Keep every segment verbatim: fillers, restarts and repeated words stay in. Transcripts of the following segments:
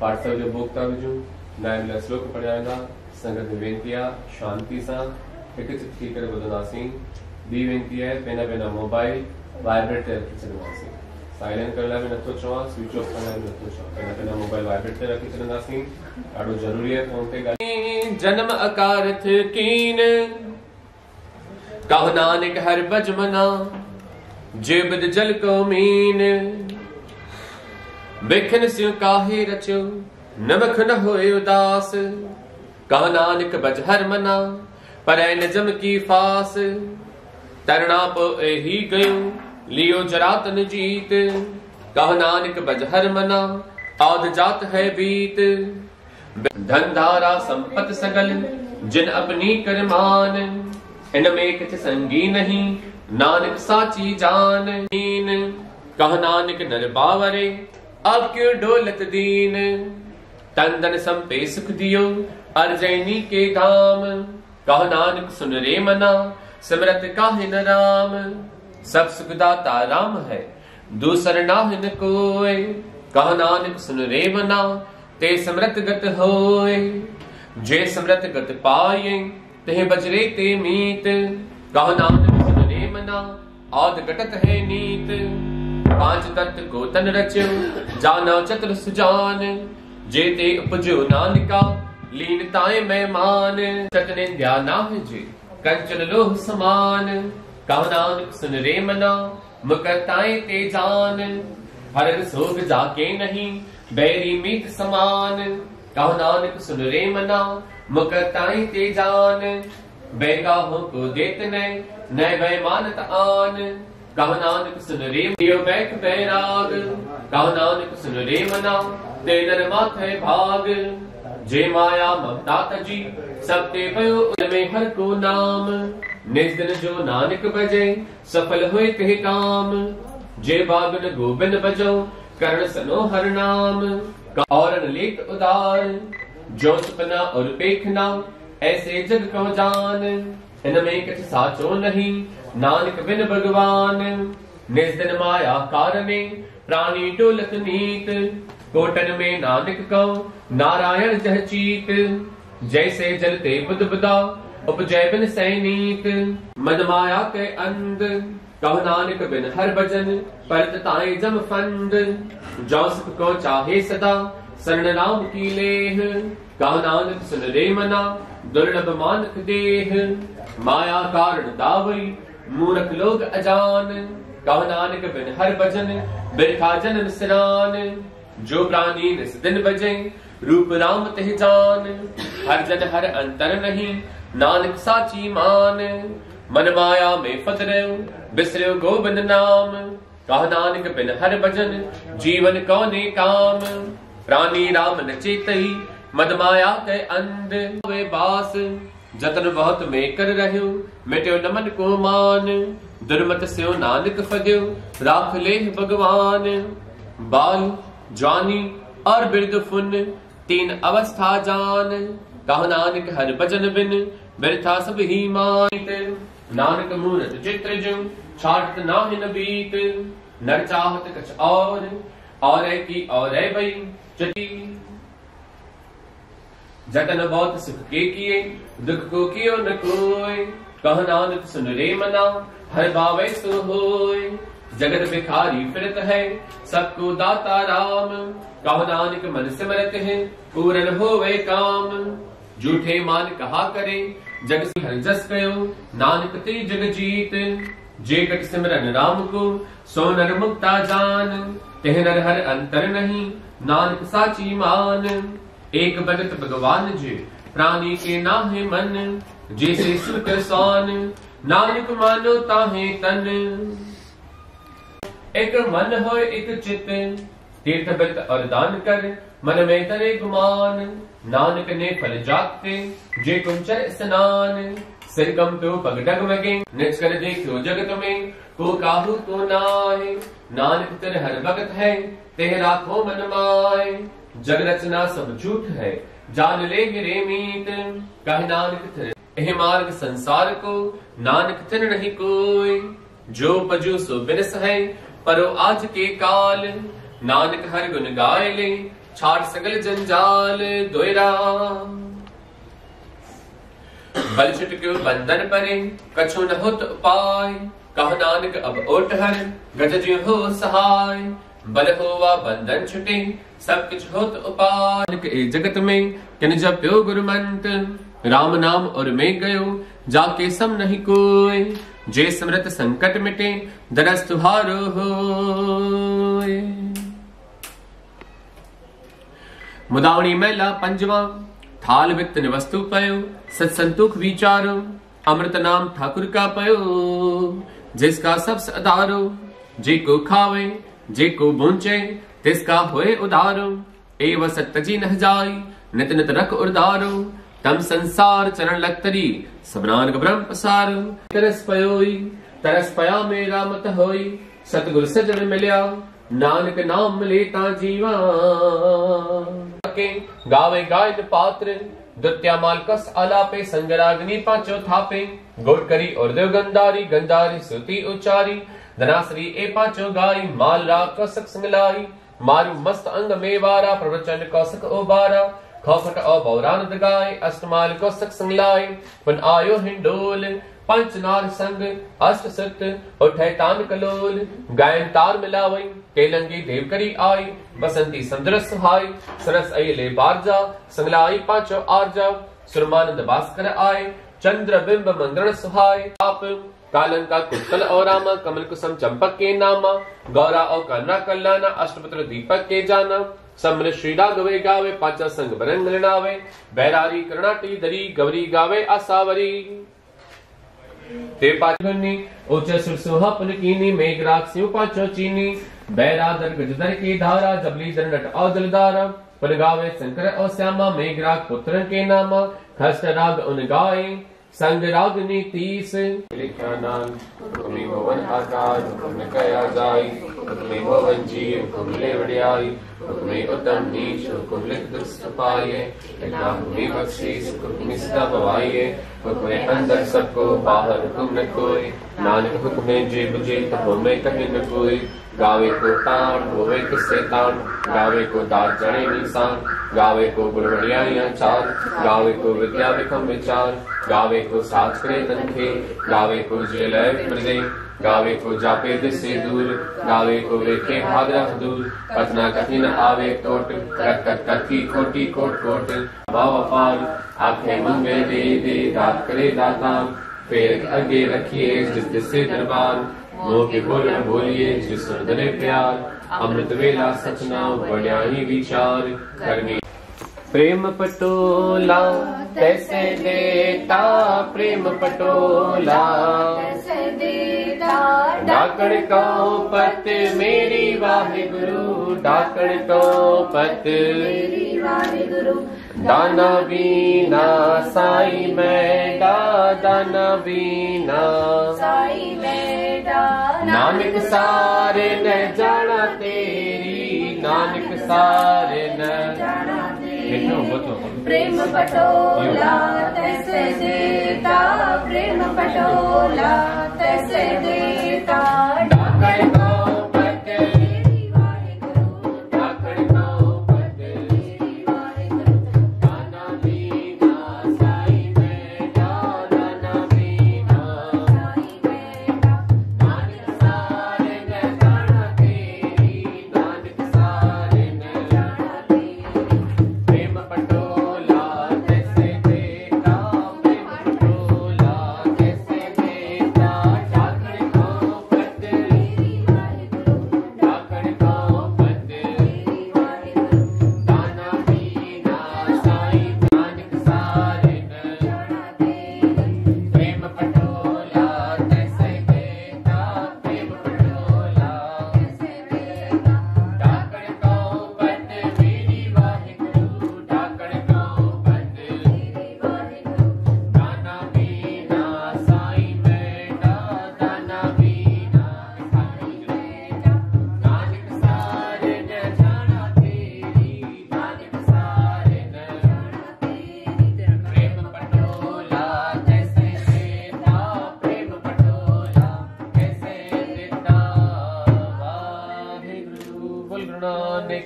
पाठशाला जो भोगता विजू नया श्लोक पढ़ाया संगत में वेनती आहे शांति सां हिकु चित थी करे ॿुधंदासीं। ॿी वेनती आहे पंहिंजा पंहिंजा मोबाइल वाइब्रेट ते रखी छॾंदासीं। साइलेंट करण लाइ बि नथो चवां, स्विच ऑफ करण लाइ बि नथो चवां, पंहिंजा पंहिंजा मोबाइल वाइब्रेट ते रखी छॾंदासीं। ॾाढो ज़रूरी आहे फोन ते ॻाल्हि। जन्म अकारथ कीन कहो नानक हर बज मना जे बद जल को मीन बिखन स्यो काहे रचो नमक न होए उदास कहो नानक बज हर मना पर नजम की फास तरना पो ही गयो लियो जरातन जीत कहो नानक बज हर मना औध जात है बीत धन धारा संपत सगल जिन अपनी कर मान इनमें किछ संगी नहीं नानक साची जान कह नानक नर बावरे अब क्यों डोलत दीन तन धन संपे सुख दियो अर्जैनी के धाम कह नानक सुन रे मना सिमरत काहे न राम सब सुख दाता राम है दूसर नाहिन कोय कह नानक सुन रे मना ते समृत गत होए जे समृत गत पाए ते बजरे ते मीत कह नानक सुन रे मना औध घटत है नीत पांच तत्व को तन रच्यो जाना चतुर सुजान जे ते उपजो नानका लीनताए मेहमान चतने ध्याना है जे कंचन लोह समान कह नानक सुन रे मना मुकरताए ते जान हर सोग जाके नहीं बैरी मीत समान कह नानक सुन रे मना मुकरताए ते जान बैगाहों को देत न नय बैमानत आन कह नानक सुन रे दियो बैक बैराग कह नानक सुन रे मना ते नर माथे भाग जे माया ममता तजी सब ते भयो में हर को नाम निज दिन जो नानक बजे सफल होए कहे काम जे बागन गोबिंद बजो करण सनो हर नाम और लेख उदार जो सपना और पेखना ऐसे जग को जान इनमें कुछ साचो नहीं नानक बिन भगवान निज दिन माया कारणे प्राणी डोलत नीत कोटन में नानक को नारायण जह चीत जैसे जलते बुद बुदा उपजय बिन सैनीत मद माया के अंध कह नानक बिन हर भजन परत ताए जम फंद जो सुख को चाहे सदा शरण राम की लेह कह नानक सुन रे मना दुर्लभ मानक देह माया कारण दावई मूर्ख लोग अजान कह नानक बिन हर भजन बिरखा जन्म सिरान जो प्राणी निस दिन बजे रूप राम तह जान हर जन हर अंतर नहीं नानक साची मान मन माया में फत रहो बिसरो गोबिंद नाम कह नानक बिन हर भजन जीवन कौने काम प्राणी राम न चेतई मद माया के अंध वे बास जतन बहुत में कर रहो मिट्यो नमन को मान दुर्मत स्यो नानक फद्यो राख ले भगवान बाल जवानी और बिरद फुन तीन अवस्था जान कह नानक हर भजन बिन बिरथा सब ही मानित नानक मूरत चित्र जो छाट नाहिन बीत नर चाहत कछ और और की और भई चटी जतन बहुत सुख के किए दुख को कियो न कोय कह नानक सुन रे मना हर बावे सो होय जगत भिखारी फिरत है सबको दाता राम कह नानक मन सिमरत है पूरन होवे काम झूठे मान कहा करे जग से हर जस कयो नानक ते जग जीत जे कट सिमरन राम को सो नर मुक्ता जान तेह नर हर अंतर नहीं नानक साची मान एक भगत भगवान जे प्राणी के नाहे मन जैसे सुख स्वान नानक मानो ताहे तन एक मन हो एक चित तीर्थ व्रत और दान कर मन में तरे गुमान नानक ने फल जाते जे कुंचर स्नान सिर कम तो पग डगमगे निज कर देखो जगत में को काहू तो नाय नानक तेरे हर भगत है तेह राखो मन माय जग रचना सब झूठ है जान ले गिरे मीत कह नानक तेरे एह मार्ग संसार को नानक तेरे नहीं कोई जो पजू सो बिरस है परो आज के काल नानक हर गुण गाय ले छाड़ सगल जंजाल दोयरा। बल छुटक्यो बंधन परे, कछु न होत उपाय। कहो नानक अब ओट हर, गज ज्यों हो सहाय। बल होवा बंधन छुटे, सब कुछ होत उपाय। ए जगत में किन जप्यो गुरु मंत्र, राम नाम और में गयो, जाके सम नहीं कोय। जे समृत संकट मिटे, दरस तुहारो होय। मुदावणी मैला पंजवा, थाल वित्त वस्तु पयो। सत्संतुख विचारो, अमृत नाम ठाकुर का पयो। जिसका सबस अधारो, जे को खावे, जे को बूंचे, तिसका होए उदारो। एव सत्तजी न जाई, नित नित रख उदारो। तम संसार चरण लखतरी, सबनानक ब्रह्म पसारो। तरस पयोई, तरस पया मेरा मत होई। सतगुर सजन मिल्या, नानक नाम मिले ता जीवा। गावे गायन पात्र, दुत्या मालकस आलापे। संगराग्नि पांचो थापे, गोट करी और देव गंधारी। गंधारी सुती उचारी, धनासरी ए पांचो गाई। माल राग कौसक संगलाई, मारू मस्त अंग मेवारा। प्रवचन कौसक ओबारा, खौखट और बौरान गाय। अष्टमाल कौसक संगलाई, पुन आयो हिंडोल। पंच नार संग, अष्ट सत उठे तान कलोल। गायन तार मिलावई, केलंगी देव करी आई। बसंती संदरस सुहाई, सरस अयले बारजा। संगलाई पांचो आरजा, सुरमानंद भास्कर आए। चंद्र बिंब मंद्रण सुहाय। आप कालन का कुत्तल और रामा, कमल कुसुम चंपक के नामा। गौरा और कन्ना कल्याणा, अष्टपुत्र दीपक के जाना। समृत श्री राघवे गावे, पांचा संग बरंग लड़ावे। बैरारी करणाटी दरी, गौरी गावे आसावरी। ते पाचनी उच्च सुर सुहा पुलकीनी। मेघराग सिंह पांचो चीनी, बैरादर गजदर की धारा। जबली दर नट और जलधारा, पुन गावे शंकर और श्यामा। मेघराग पुत्र के नामा, खस्ट राग उन गाए। संग रागनी तीस, लिखा नाम हुक्मी भवन आकार। हुक्म कया जाई, हुक्मे भवन जी। हुक्म ले वड़ियाई, हुक्मे उत्तम नीच। हुक्म लिख दुष्ट पाये, लिखा हुक्मी बख्शीस। हुक्मी सदा बवाइये, हुक्मे अंदर सबको, बाहर हुक्म न कोई। नानक हुक्मे जे बुझे, तब में कहीं न कोई। गावे को तान, होवे किससे तान। गावे को दार चढ़े निशान, गावे को गुड़बड़िया चार। गावे को विद्या विखम विचार, गावे को साच करे तनखे। गावे को जेलय प्रदे, गावे को जापे दिसे दूर। गावे को वेखे भाद्रा दूर, पतना कठिन आवे टोट। कट कट कटकी खोटी कोट कोट। भाव पार आंखें मंगे दे दे, दात करे दाता। पैर आगे रखिए जिस दिसे दरबार। मोह के बोल बोलिए जिस सुंदरे प्यार। अमृत वेला सचना बढ़िया ही विचार करनी। प्रेम पटोला तैसे देता, प्रेम पटोला तैसे देता। डाकण को पत मेरी वाहे गुरु, डाकण को पत मेरी वाहे गुरु। दाना बीना साई मैडा, दाना बीना साई मैडा। नानक सारे न जाना तेरी, नानक सारे न जाना तेरी। प्रेम पटोला तैसे देता, प्रेम पटोला तैसे देता। डाकण को पत मेरी वाहे गुरु, डाकण को पत मेरी वाहे गुरु। दाना बीना साई मैडा, दाना बीना साई मैडा। नानक सारे न जाना तेरी, नानक सारे न जाना तेरी। प्रेम पटोला तैसे देता, प्रेम पटोला तैसे देता।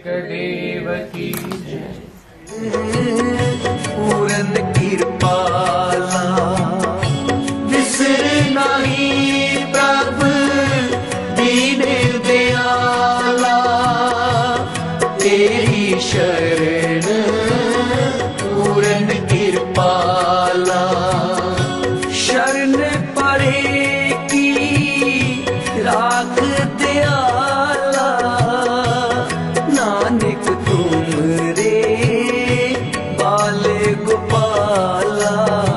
देव की पूरन कृपाला विसर नहीं प्रभु दीन दयाला तेरी शरण पूरन कृपाला शरण परे की राख दयाला नानक तुम रे बाल गोपाला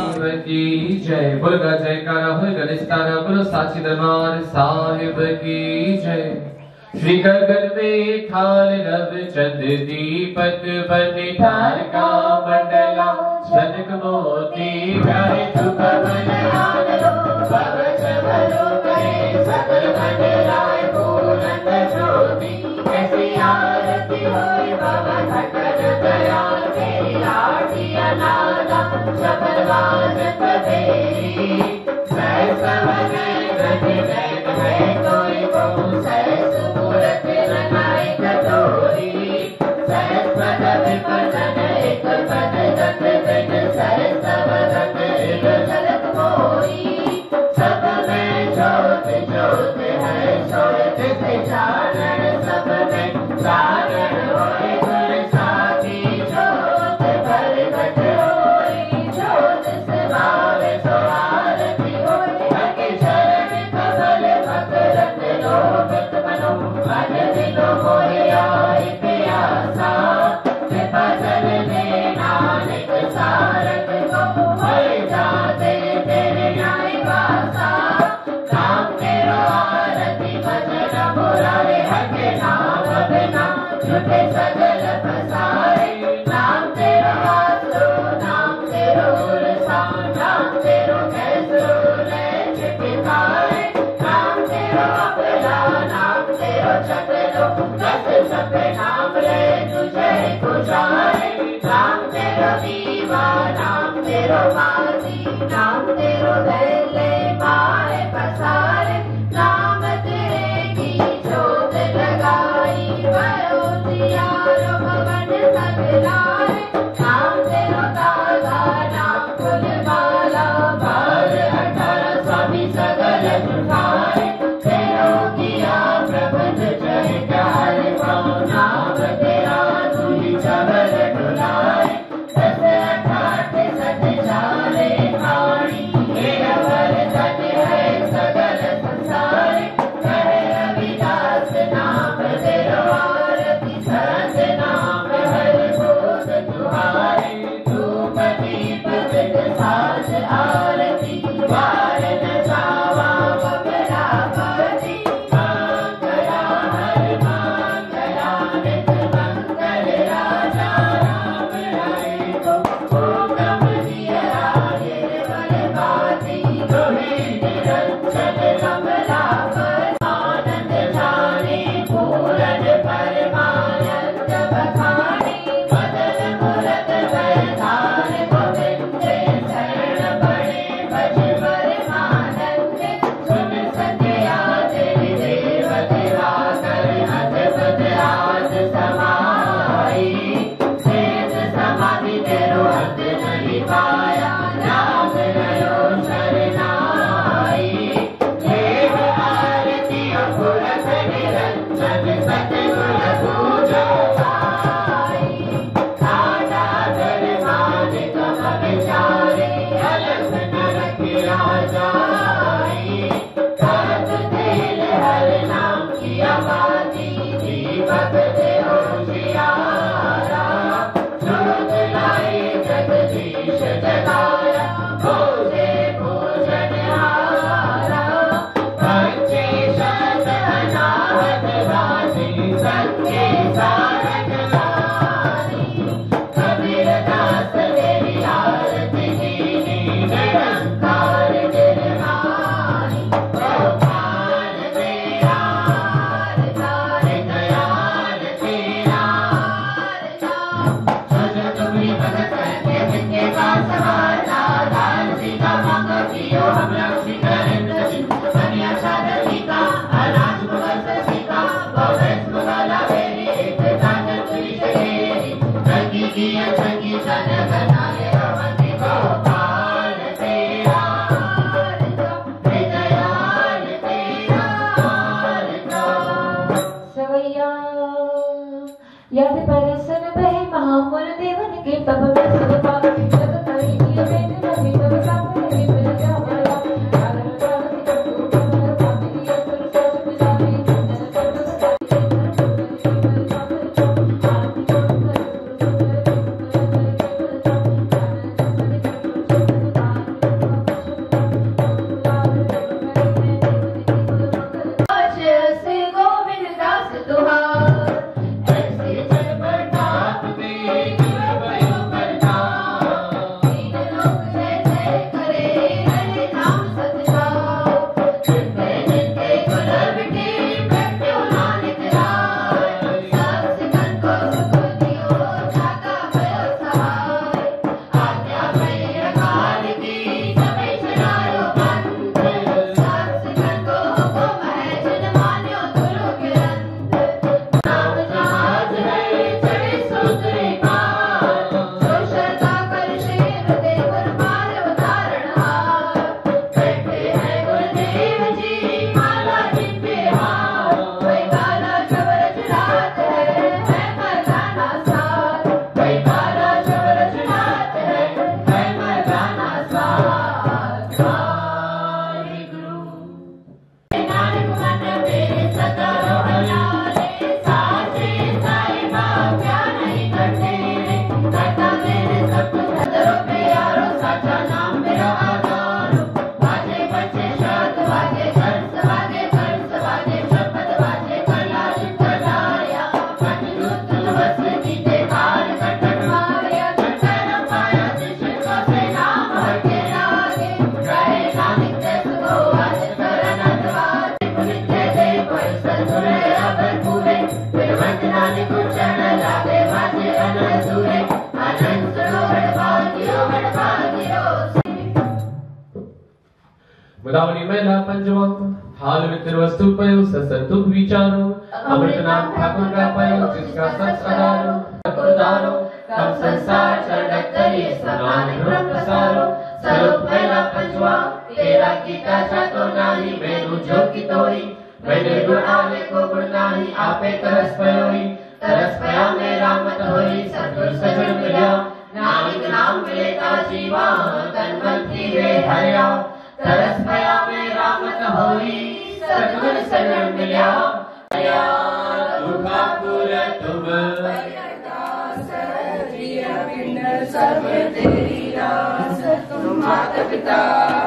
की जय। बोल गा जयकारा हो गणेश तारा बोलो साची दरबार साहिब की जय। श्री गगन में ठाल रव चंद दीपक बने ठार का मंडला जनक मोती गाय तुम बलिहार लो भवच भलो करे सकल मंडलाय पूरन ज्योति ऐसी आरती होय बाबा घटन दयाल तेरी आरती अनादा सबल वाजत तेरी जय सवने गति जय है कोई बहु सहस मूरत रनाई कटोरी सहस पद विपदन एक पद गत गण सहस वदन एक झलक मोरी सब में ज्योत ज्योत है ज्योत से चानन सब में चानन होए गुर साथी ज्योत भर घट होई ज्योत से भावे सो आरती होई अगे शरण कमल मकरत लोभित मनो मन दिलो मोहि आई प्यासा कृपा जल में नानक सारथ को होए जाते तेरे न्याय वासा नाम तेरो आरती भजन मुरारे हटे नाम बिना झूठे सगल फसाए नाम तेरो आसरो नाम तेरो उरसा नाम तेरो कैसरो ले चिटिकाए नाम तेरो अपना नाम तेरो चकलो कस सपे नाम ले तुझे गुजारे नाम तेरो दीवा नाम तेरो माती नाम तेरो दहले पाए पसारे नाम तेरे की जोत लगाई बरो दियारो भवन सगलाए नाम तेरो तागा नाम फुलमाला बार अठारह स्वामी सगल सुधारे तेरो किया प्रबंध जय प्यार पाओ नाम तेरा तुझी चबल डुलाए दस अठाठ सत चारे खाणी तेरा वर सत है सगल संसारे कहे रविदास नाम तेरो आरती सत नाम हर भूत तुहारे धूप दीप सिद्ध साज आरती वार न जावा बबरा पाती मंगला हर मंगला नित मंगल राजा राम राय को हुकम दिया निर्मल बाती दुहे निरंजन कमला पर आनंद जाने पूरन परमानंद बखाने मदन मूरत वैधान गोविंद शरण बड़े भज परमानंद सुन सत्या तेरी देव देवा कर अद्भुत आज समाई शेष समाधि तेरो हद नहीं पाया नाम रयो शरणाई देव आरती अपुरत निरंजन सतगुर पूजा पाई सादा धर्मान कम विचारे अलग नरक राजाई करत तेल हर नाम किया बाती दीपक देहो जियारा जोत लाई जगदीश जगाया भोले पूजन हारा पंचे शत अनाहत वासी सत्य सारक लानी कबीर दास तेरी आरती कीनी निरंकार निर्माणी गोपाल तेरा तारे दयाल तेरा तुझ तुम्ही भगत के जिनके पास वाला दान सीता मांगो कियो हम लक्ष्मी करें नसीब सनिया शादी का अनाज मुगल सीता बहुत मुगला बेरी एक दान मुदावनी महिला पंचमा हाल मित्र वस्तु पयो ससतुक विचारो अमृत नाम ठाकुर का पयो जिसका सच आधारो उदारो कब संसार चरणक करी समान ब्रह्म प्रसारो स्वरूप महिला पंचमा तेरा कीता जातो नाही मैनु जो की तोई मैंने गुण आले को गुण नाही आपे तरस पयोई तरस पया मेरा मत होई सतगुर सजन मिल्या नानक नाम मिले ता जीवा तन मन की वे हरिया तरस पया मेरा मत होई सतगुर सजन मिल्या दुखापुर तुम सर्व तेरी रास तुम माता पिता।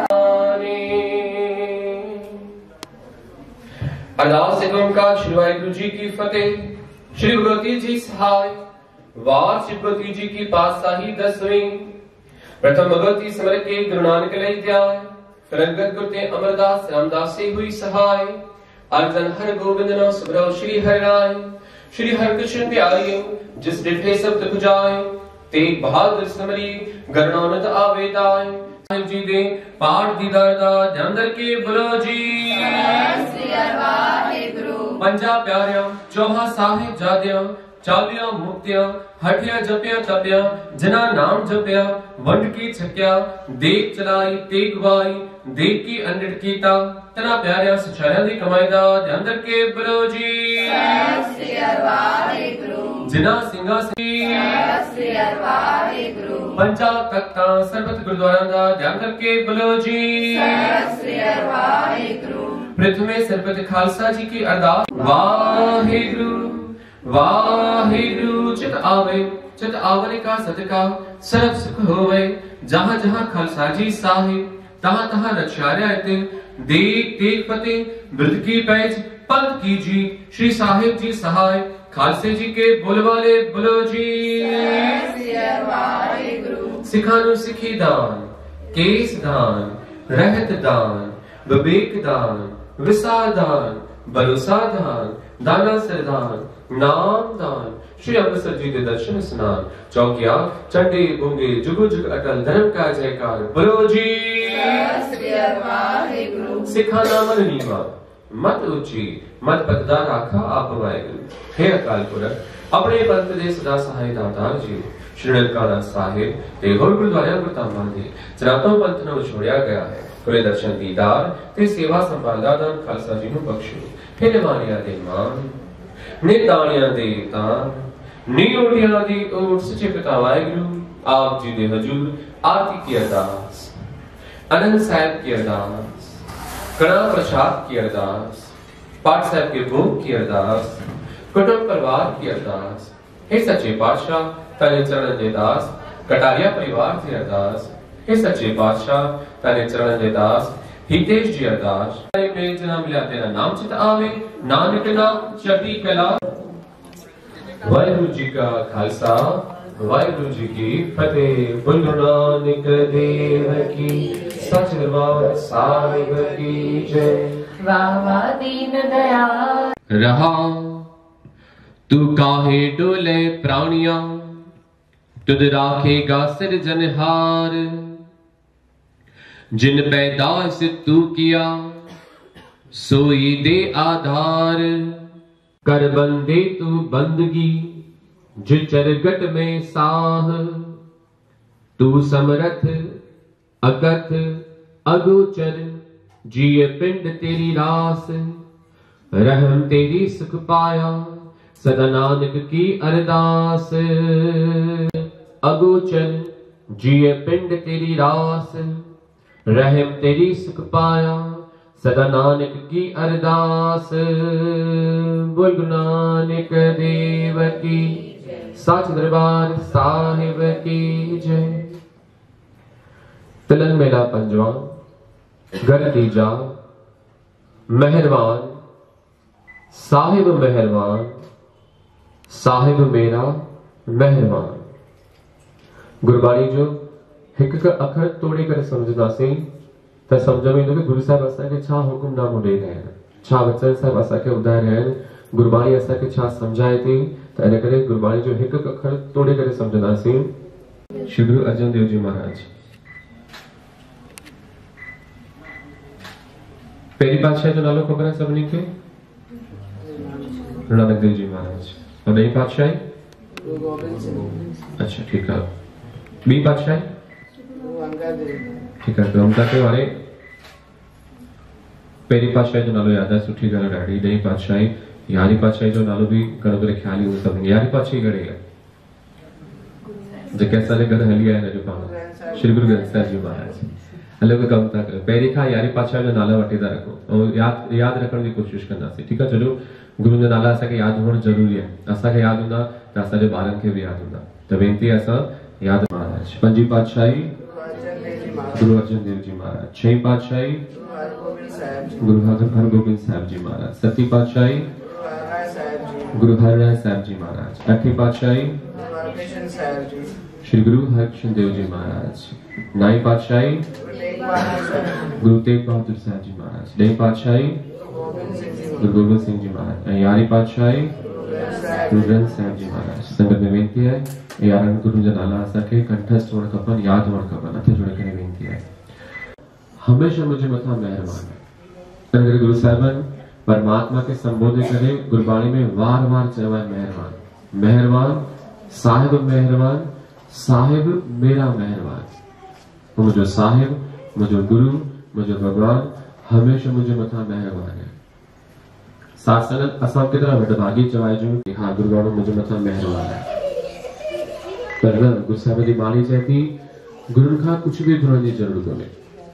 अरदास एवं का श्री वाहिगुरु जी की फतेह। श्री भगवती जी सहाय वार श्री भगवती जी की पातशाही दसवीं प्रथम भगवती समर के गुरु नानक लई ध्याय फिरंगत गुरते अमरदास रामदास से हुई सहाय अर्जन हर गोविंद नो सुब्रव श्री हरि राय श्री हर कृष्ण प्यारे जिस डिठे सब दुख जाए तेग बहादुर समरी गरुणानंद आवेदाय साहिब जी दे पाठ दीदार दा ध्यान दर के बोलो जी श्री वाहिगुरु। पंजा प्यारिया चौहा साहिब जादिया चालिया मुक्तिया हटिया जपिया तपिया जना नाम जपिया वंड की छक्या देख चलाई तेग वाई देख की अंडट कीता तना प्यारिया सचारिया दी कमाईदा ध्यान दर के बोलो जी श्री वाहिगुरु। जिना सिंगा श्री वाहिगुरु। पंचा तख्ता सरबत गुरुद्वारा दा ध्यान दर के बोलो जी श्री वाहिगुरु। प्रथमे सरबत खालसा जी की अरदास वाहिगुरु वाहिगुरु चित आवे चित आवने का सदका सर्व सुख होवे जहां जहां खालसा जी साहिब तहां तहां रक्षार्य आते देख देख पते वृद्ध की पैज पंथ की जी श्री साहिब जी सहाय खालसे जी के बोलवाले बोलो जी सिखानु सिखी दान केस दान रहत दान विवेक दान विसार दान भरोसा दान दाना सरदान नाम दान श्री अमृतसर जी के दर्शन स्नान चौकिया चंडे बूंगे जुगु जुग अटल धर्म का जयकार बोलो जी सिखाना मन नीवा मत ऊंची मत पतदा राखा आप वाहेगुरु। हे अकाल पुरख अपने पंथ दे सदा सहाय दातार जी श्री ननकाना साहिब ते होर गुरुद्वारा गुरतांबा दे जनातों पंथ नु छोड़िया गया है कोई दर्शन दीदार ते सेवा संभालदा दान खालसा जी नु बख्शो। हे निवाणिया दे मान ने ताणिया दे तान नी ओटिया दी ओट सच्चे पिता वाहेगुरु आप जी दे हजूर आरती की अरदास आनंद साहिब की अरदास कड़ा प्रसाद की अरदास पाठ साहिब के भोग की अरदास कुटुंब परिवार की अरदास। हे सच्चे पातशाह तने चरण दे दास कटारिया परिवार की अरदास। हे सच्चे पातशाह तने चरण दे दास हितेश जी अरदास पे जना मिला तेरा नाम चित आवे नानक नाम चढ़ती कला। वाहिगुरु जी का खालसा वाहिगुरु जी की फतेह। बोल गुरु नानक देव की सच दरबार साहिब की जय। वाह वाह दीन दयाल रहा तू काहे डोले प्राणिया तुद राखेगा सिरजनहार जिन पैदाइश तू किया सोई दे आधार कर बंदे तू बंदगी जो चरगट में साह तू समरथ अगत अगोचर जिय पिंड तेरी रास रहम तेरी सुख पाया सदा नानक की अरदास। अगोचर जिए पिंड तेरी रास, रहम तेरी सुख पाया, सदा नानक की अरदास। बोल गुरु नानक देव की, सच दरबार साहिब की जय। तिलन मेला पंजवा, घर तीजा, मेहरबान साहिब मेहरबान, साहिब मेरा मेहरबान। गुरबाणी जो हिक का अखर तोड़े करे समझदासीं त समझ में ईंदो कि गुरु साहिब असांखे छा हुकुमनामो ॾेई रहिया आहिनि, छा वचन साहिब असांखे ॿुधाए रहिया आहिनि, गुरबाणी असांखे छा समझाए थी। त इन करे गुरबाणी जो हिक अखर तोड़े करे समझदासीं। श्री गुरु अर्जन देव जी महाराज पहिरीं पातशाही जो नालो ख़बर आहे सभिनी खे? नानक देव जी महाराज। और ॾहीं पातशाही? अच्छा ठीकु आहे। ॿी पातशाही? ठीकु आहे। कमता के वारे पहिरीं पातशाही जो नालो यादि आहे, सुठी ॻाल्हि आहे ॾाढी। ॾहीं पातशाही, यारहीं पातशाही जो नालो बि घणो करे ख़्याल ईंदो सभिनी। यारहीं पातशाही घणी आहे जेके असांजे घर हली आया आहिनि अॼु पाण? श्री गुरु ग्रंथ साहिब जी महाराज। हलो को कम था कयो, पहिरीं खां यारहीं पातशाही जो नाला वठी था रखो ऐं यादि यादि रखण जी कोशिशि कंदासीं। ठीकु आहे? छो गुरु जा नाला असांखे यादि हुअणु ज़रूरी आहे। असांखे यादि हूंदा त असांजे ॿारनि खे बि यादि हूंदा। त वेनती आहे असां यादि। महाराज पंजी पातशाही गुरु अर्जन देव जी महाराज। छहीं पातशाही गुरु हरगोबिंद साहिब जी महाराज। सती पातशाही गुरु हरराय साहिब जी महाराज। अठी पातशाही श्री गुरु हरकृष्ण देव जी महाराज। नाई पातशाही गुरु तेग बहादुर साहिब जी महाराज। ॾहीं पातशाही गुरु गोबिंद सिंह जी महाराज। ऐं यारहीं पातशाही गुरु ग्रंथ साहिब जी महाराज। संगत में वेनती है यारहं गुरु जा नाला असांखे कंठस्थ हुअणु खपनि, यादि हुअणु खपनि। हथ जोड़े करे वेनती है, हमेशा मुंहिंजे मथां महिरबान आहे। अगरि गुरु साहिबनि परमात्मा खे संबोधित करे गुरबाणी में वार वार चयो आहे महिरबान, महिरबान साहिब महिरबान, साहिब मेरा महिरबान। मुंहिंजो साहिब, मुंहिंजो गुरु, मुंहिंजो भगवान हमेशा मुंहिंजे मथां महिरबान आहे। साथ संगत असां केतिरा वॾभागी चवाइजूं कि हा गुरु बाबा मुंहिंजे मथां महिरबान आहे। पर न, गुरु साहिब जी बाणी चए थी गुरुनि खां कुझु बि घुरण जी ज़रूरत कोन्हे।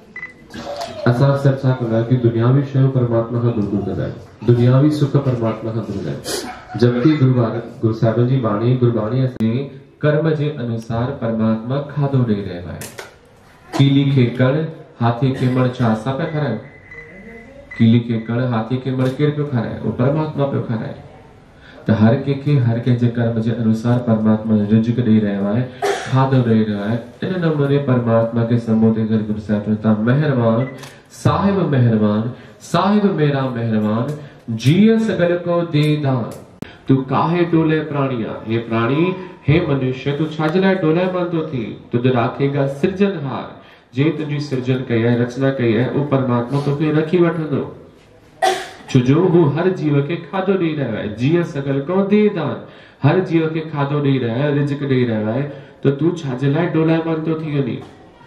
असां अक्सर छा कंदा आहियूं कि दुनियावी शयूं परमात्मा खां दूर दूर कंदा आहियूं, दुनियावी सुख परमात्मा खां दूर आहिनि। जबकि गुरु गुरु साहिब जी बाणी गुरबाणी असांखे कर्म जे अनुसार परमात्मा खाधो ॾेई रहियो आहे। कीली खे कण, हाथी खे मण, छा असां पिया खारायूं? कीली खे कण, हाथी खे मण केरु पियो खाराए? उहो परमात्मा पियो खाराए। त हर कंहिंखे हर कंहिंजे कर्म जे अनुसार परमात्मा रिज़्क़ ॾेई रहियो आहे, खाधो ॾेई रहियो आहे। इन नमूने परमात्मा खे संबोधित करे गुरु साहिब चवनि था महिरबान साहिब महिरबान, साहिब मेरा मेहरबान, जिय सगल को दे दान। तू काहे डोले प्राणिया, हे प्राणी, हे मनुष्य, तू छाजे लाइ डोलायमान थो थी? तुझ राखेगा सृजनहार। जे तुंहिंजी सृजन कई आहे, रचना कई आहे, उहो परमात्मा तोखे रखी वठंदो। छो जो हू हर जीव खे खाधो ॾेई रहियो आहे। जीअं सगल को दे दान, हर जीव खे खाधो ॾेई रहियो आहे, रिज़्क़ ॾेई रहियो आहे। त तूं छाजे लाइ डोलायमान थो थी वञी?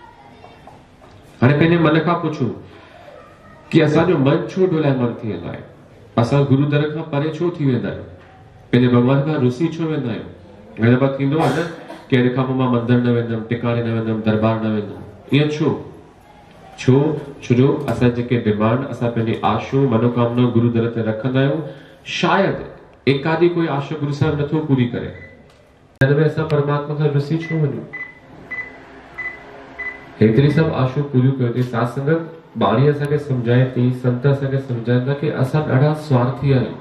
हाणे पंहिंजे मन खां पुछूं कि असांजो मन छो डोलायमान थी वेंदो आहे? असां गुरु दर खां परे छो थी वेंदा आहियूं? पंहिंजे भॻवान खां रुसी छो वेंदा आहियूं? घणे दफ़ा थींदो आहे न कि अॼु खां पोइ मां मंदर न वेंदुमि, टिकाणे न वेंदुमि, दरबार न वेंदुमि। ईअं छो? छो छो जो असां जेके डिमांड, असां पंहिंजी आशूं मनोकामना गुरु दर ते रखंदा आहियूं, शायदि एकादी कोई आशा गुरु साहिब नथो पूरी करे। हिन में असां परमात्मा खां रुसी छो वञूं? हेतिरी सभु आशूं पूरियूं कयो थी। साथ संगत बाणी असांखे सम्झाए थी, संत असांखे सम्झाइनि था कि असां ॾाढा स्वार्थी आहियूं।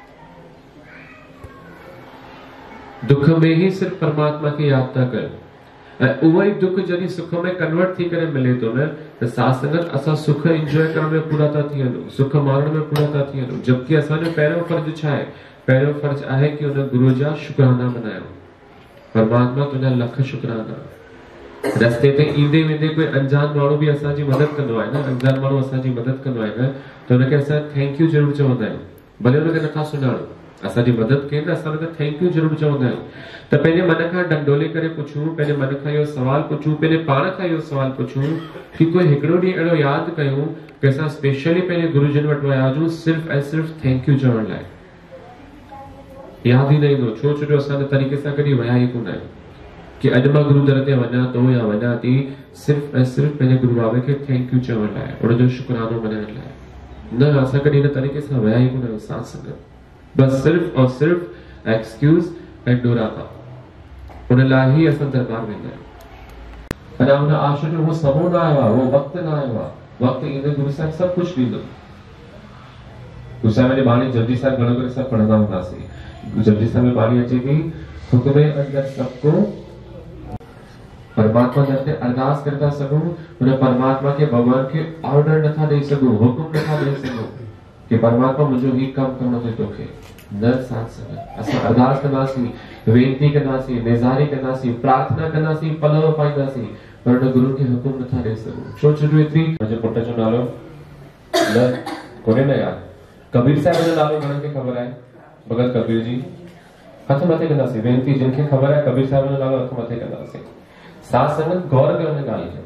दुख में ही सिर्फ परमात्मा खे यादि था कयूं, ऐं उहो ई दुख जॾहिं सुख में कन्वर्ट थी करे मिले थो न, त साथ संगत असां सुख इंजॉय करण में पूरा था थी वञूं, सुख माणण में पूरा था थी वञूं। जबकि असांजो पहिरियों फर्ज़ छा आहे? पहिरियों फर्ज़ आहे कि उन गुरु जा शुकराना मनायूं। परमात्मा तुंहिंजा लख शुकराना। रस्ते ते ईंदे वेंदे कोई अनजान माण्हू बि असांजी मदद कंदो आहे न, अनजान माण्हू असांजी मदद कंदो आहे न, त हुनखे असां थैंक यू ज़रूर चवंदा आहियूं। भले हुनखे नथा सुञाणूं, असांजी मदद कनि, असां हुनखे थैंक यू ज़रूर चवंदा आहियूं। त पंहिंजे मन खां डंडोले करे पुछूं, पंहिंजे मन खां इहो सवाल पुछूं, पंहिंजे पाण खां इहो सवाल पुछूं कि कोई हिकिड़ो ॾींहुं अहिड़ो यादि कयूं कि असां स्पेशली पंहिंजे गुरुजन वटि विया हुजूं सिर्फ़ ऐं सिर्फ़ थैंक यू चवण लाइ। यादि ई न ईंदो। छो छो जो असां तरीक़े सां कॾहिं विया ई कोन आहियूं। कि अॼु मां गुरु दर ते वञा थो या वञा थी सिर्फ़ ऐं सिर्फ़ पंहिंजे गुरु बाबे खे थैंक यू चवण लाइ, उनजो शुक्रानो मल्हाइण लाइ। न, असां कॾहिं इन तरीक़े सां विया ई कोन आहियूं साथ संगत, बस सिर्फ़ और सिर्फ़ एक्सक्यूज़ ऐं डोरापा, उन लाइ ई असां दरबार वेंदा आहियूं। अञा उन आशा जो उहो समूह न आयो आहे, उहो वक़्तु न आयो आहे। वक़्तु ईंदे गुरु साहिब सभु कुझु ॾींदो। गुरु साहिब जी बाणी जपजी साहिब घणो करे सभु पढ़ंदा हूंदासीं। जपजी साहिब में बाणी अचे थी, हुक्मे अंदर सबको परमात्मा दर ते अरदास करता सघूं, उन परमात्मा के भगवान के ऑर्डर नथा ॾेई सघूं, हुकुम नथा ॾेई सघूं कि परमात्मा मुंहिंजो ही कमु करणो अथई तोखे। न साथ संगत, असां अरदास कंदासीं, वेनती कंदासीं, निज़ारी कंदासीं, प्रार्थना कंदासीं, पलव पाईंदासीं, पर उन गुरु खे हुकुम नथा ॾेई सघूं। छो छो एतिरी मुंहिंजे पुट जो नालो न कोन्हे न यार। कबीर साहिब जो नालो घणनि खे ख़बर आहे? भगत कबीर जी। हथ मथे कंदासीं, वेनती जिनखे ख़बर आहे कबीर साहिब जो नालो हथ मथे कंदासीं। साथ संगत गौर कयो हिन ॻाल्हि खे।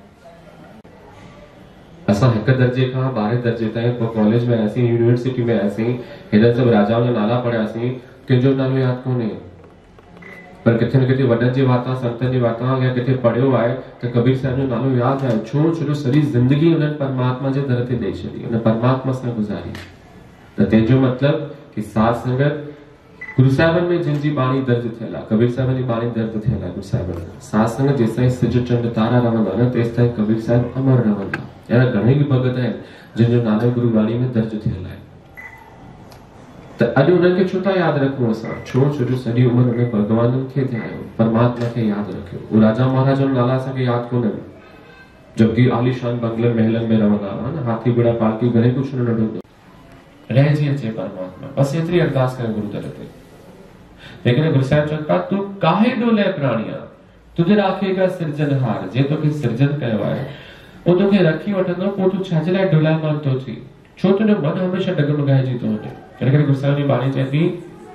असां हिकु दर्जे खां ॿारहें दर्जे ताईं पोइ कॉलेज में आयासीं, यूनिवर्सिटी में आयासीं, हिन सभु राजाउनि जा नाला पढ़ियासीं, कंहिंजो नालो यादि कोन्हे। पर किथे न किथे वॾनि जी वाता, संतनि जी वाता या किथे पढ़ियो आहे त कबीर साहिब जो नालो यादि आहे। छो छो सॼी ज़िंदगी उन्हनि परमात्मा जे दर ते ॾेई छॾी, उन परमात्मा सां गुज़ारी। त तंहिंजो मतिलबु कि साथ संगत गुरु साहिबनि में जिन जी बाणी दर्ज थियल आहे, कबीर साहिब जी बाणी दर्ज थियल आहे गुरु साहिबनि में। साथ संगत जेसिताईं सिज चंड तारा रहंदा न तेसिताईं कबीर साहिब अमर रहंदा। अहिड़ा घणेई भगत आहिनि जिन जो नालो गुरु बाणी में दर्ज थियल आहे। त अॼु उन्हनि खे छो था यादि रखूं असां? छो छो जो सॼी उमिरि उन भगवान खे ध्यायो, परमात्मा खे यादि रखियो। उहे राजा महाराजा जो नाला असांखे यादि कोन्हनि, जबकि आलीशान बंगलनि महलनि में रहंदा हुआ न, हाथी घोड़ा पालकी घणे कुझु न ॾिनो रहिजी अचे परमात्मा। बस एतिरी अरदास करे गुरु दर ते। लेकिन गुरु साहिब चवनि था, तूं काहे डोले प्राणिया, तुझे राखेगा सिरजनहार। जे तोखे सिरजन कयो आहे उहो तोखे रखी वठंदो, पोइ तूं छाजे लाइ डोलायमान थो थी? छो तुंहिंजो मन हमेशह डगमगाइजी थो वञे। इन करे गुरु साहिब जी बाणी चए थी,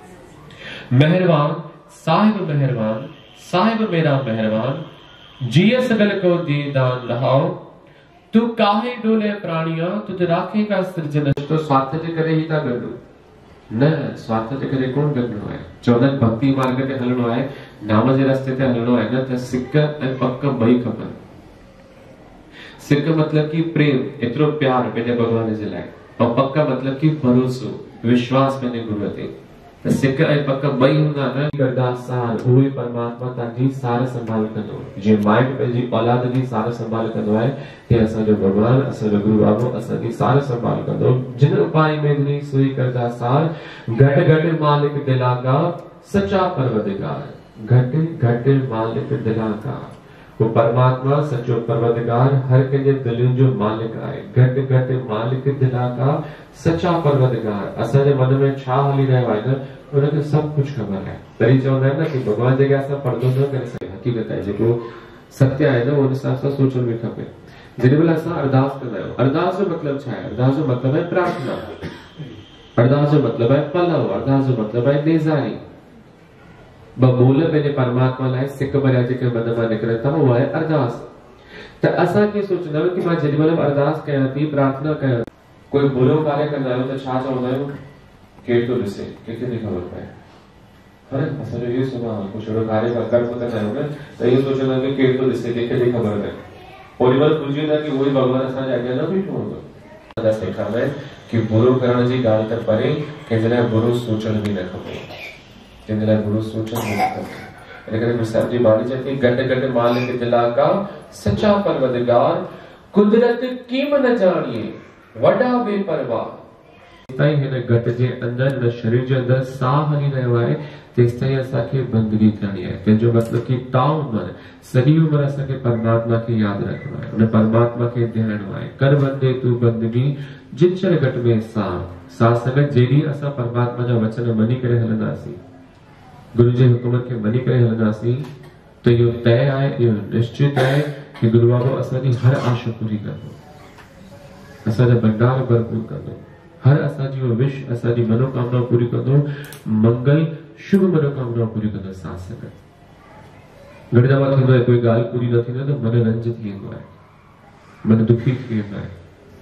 मेहरबान साहिब मेहरबान, साहिब मेरा मेहरबान, जिय सगल को दी दान रहाओ, तू काहे डोले प्राणिया, तुझे राखेगा सिरजन। तो स्वार्थ जे करे ही था गॾु न, स्वार्थ जे करे कोन गॾिणो आहे। चवंदा आहिनि भक्ति मार्ग ते हलणो आहे, नाम जे रस्ते ते हलणो आहे न, त सिक ऐं पक ॿई खपनि। सिक मतलब कि प्रेम, एतिरो प्यार पंहिंजे भगवान जे लाइ, और पक मतलब कि भरोसो, विश्वास पंहिंजे गुरू ते। त सिक ऐं पक ॿई हूंदा न, अरदास सार उहे परमात्मा तव्हांजी सार संभाल कंदो। जीअं माइट पंहिंजी औलाद जी सार संभाल कंदो आहे, तीअं असांजो भगवान, असांजो गुरू बाबो असांजी सार संभाल कंदो। जिन उपाय में ॾिनी सुई करदा सार, घट घट मालिक दिला का, सच्चा परवरदिगार। घट घट मालिक दिला का, वो परमात्मा सचो परवरदिगार हर कंहिंजे दिलनि जो मालिक आहे। घट घट मालिक दिला का, सच्चा परवरदिगार। असांजे मन में छा हली रहियो आहे न, उनखे सभु कुझु ख़बर आहे। तॾहिं चवंदा आहिनि न कि भॻवान जे अॻियां असां पर्दो न करे सघूं। हक़ीक़त आहे, जेको सत्य आहे न उन हिसाब सां सोचण बि खपे। जेॾी महिल असां अरदास कंदा आहियूं, अरदास जो मतिलबु छा आहे? अरदास जो मतिलबु आहे प्रार्थना, अरदास जो मतिलबु आहे पलव, अरदास जो मतिलबु आहे नेज़ारी। ॿ बोल पंहिंजे परमात्मा लाइ सिक भरिया जेके मन मां निकिरनि था, उहा आहे अरदास। त असां कीअं सोचंदा आहियूं कि मां जेॾी महिल अरदास कयां थी, प्रार्थना कयां, कोई बुरो कार्य कंदा आहियूं त छा चवंदा आहियूं? केरु थो ॾिसे, कंहिंखे थी ख़बर पए? अरे असांजो इहो सुभाउ आहे, कुझु अहिड़ो कार्य कर्म कंदा आहियूं न त इहो सोचंदा आहियूं कि केरु थो ॾिसे, कंहिंखे थी ख़बर पए। ओॾी महिल भुलिजी वेंदा कि उहो ई भॻवानु असांजे अॻियां न बीठो हूंदो। सेखारींदा आहिनि कि बुरो करण जी ॻाल्हि त परे, कंहिंजे लाइ बुरो सोचण बि न खपे, कंहिंजे लाइ बुरो सोचण बि न खपे। इन करे गुरु साहिब जी बाणी चए थी, घट घट मालिक दिला का, सच्चा परवरदिगार, कुदरत कीम न जानिए, वॾा बेपरवाह। ताईं हिन घट जे अंदरि, न शरीर जे अंदरि साह हली रहियो आहे, तेसिताईं असांखे बंदगी करणी आहे। तंहिंजो मतिलबु कि ता उमिरि, सॼी उमिरि असांखे परमात्मा खे यादि रखणो आहे, उन परमात्मा खे ध्यानु आहे। कर बंदे तू बंदगी, जिन शर घट में साह। साथ संगत जेॾी असां परमात्मा जा वचन मञी करे हलंदासीं, गुरु जे हुकुम खे मञी करे हलंदासीं, त इहो तय आहे, इहो निश्चित आहे कि गुरु बाबो असांजी हर आशा पूरी कंदो, असांजा भंडार भरपूर कंदो, हर असांजी विश, असांजी मनोकामना पूरी कंदो, मंगल शुभ मनोकामना पूरी कंदो। साथ संगत घणी दफ़ा थींदो आहे कोई ॻाल्हि पूरी न थींदी त मन रंज थी वेंदो आहे, मन दुखी थी वेंदो आहे।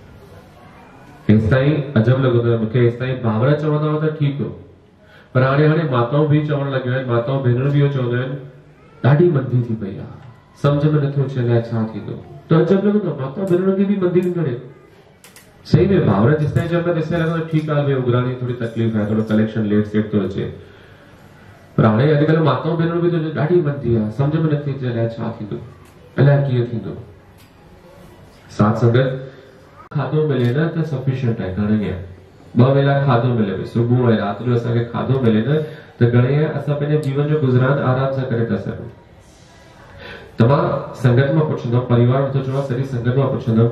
हेसिताईं अजब लॻंदो आहे मूंखे, हेसिताईं भाउर चवंदा हुआ त ठीकु हो, पर हाणे हाणे माताऊं बि चवण लॻियूं आहिनि, माताऊं भेनरूं बि इहो चवंदियूं आहिनि ॾाढी मंदी थी पई आहे, सम्झ में नथो अचे अलाए छा थींदो। तो अचब लॻंदो माता भेनरुनि खे बि मंदी थी करे सही में भावर जेसिताईं चवंदा तेसिताईं लॻंदो ठीकु आहे, उघराणी थोड़ी तकलीफ़ आहे, थोड़ो कलेक्शन लेट सेट थो अचे। पर हाणे अॼुकल्ह माताऊं भेनरूं बि त ॾाढी मंदी आहे, सम्झ में नथी अचे अलाए छा थींदो, अलाए कीअं थींदो। साथ संगत खाधो मिले न त सफिशिएंट आहे, घणे आहे ॿ वेला खाधो मिले, सुबुह ऐं राति जो असांखे खाधो मिले न त घणे आहे असां पंहिंजे जीवन जो गुज़रान आराम सां करे था सघूं। त मां संगत मां पुछंदुमि, परिवार नथो चवां, सॼी संगत मां पुछंदुमि,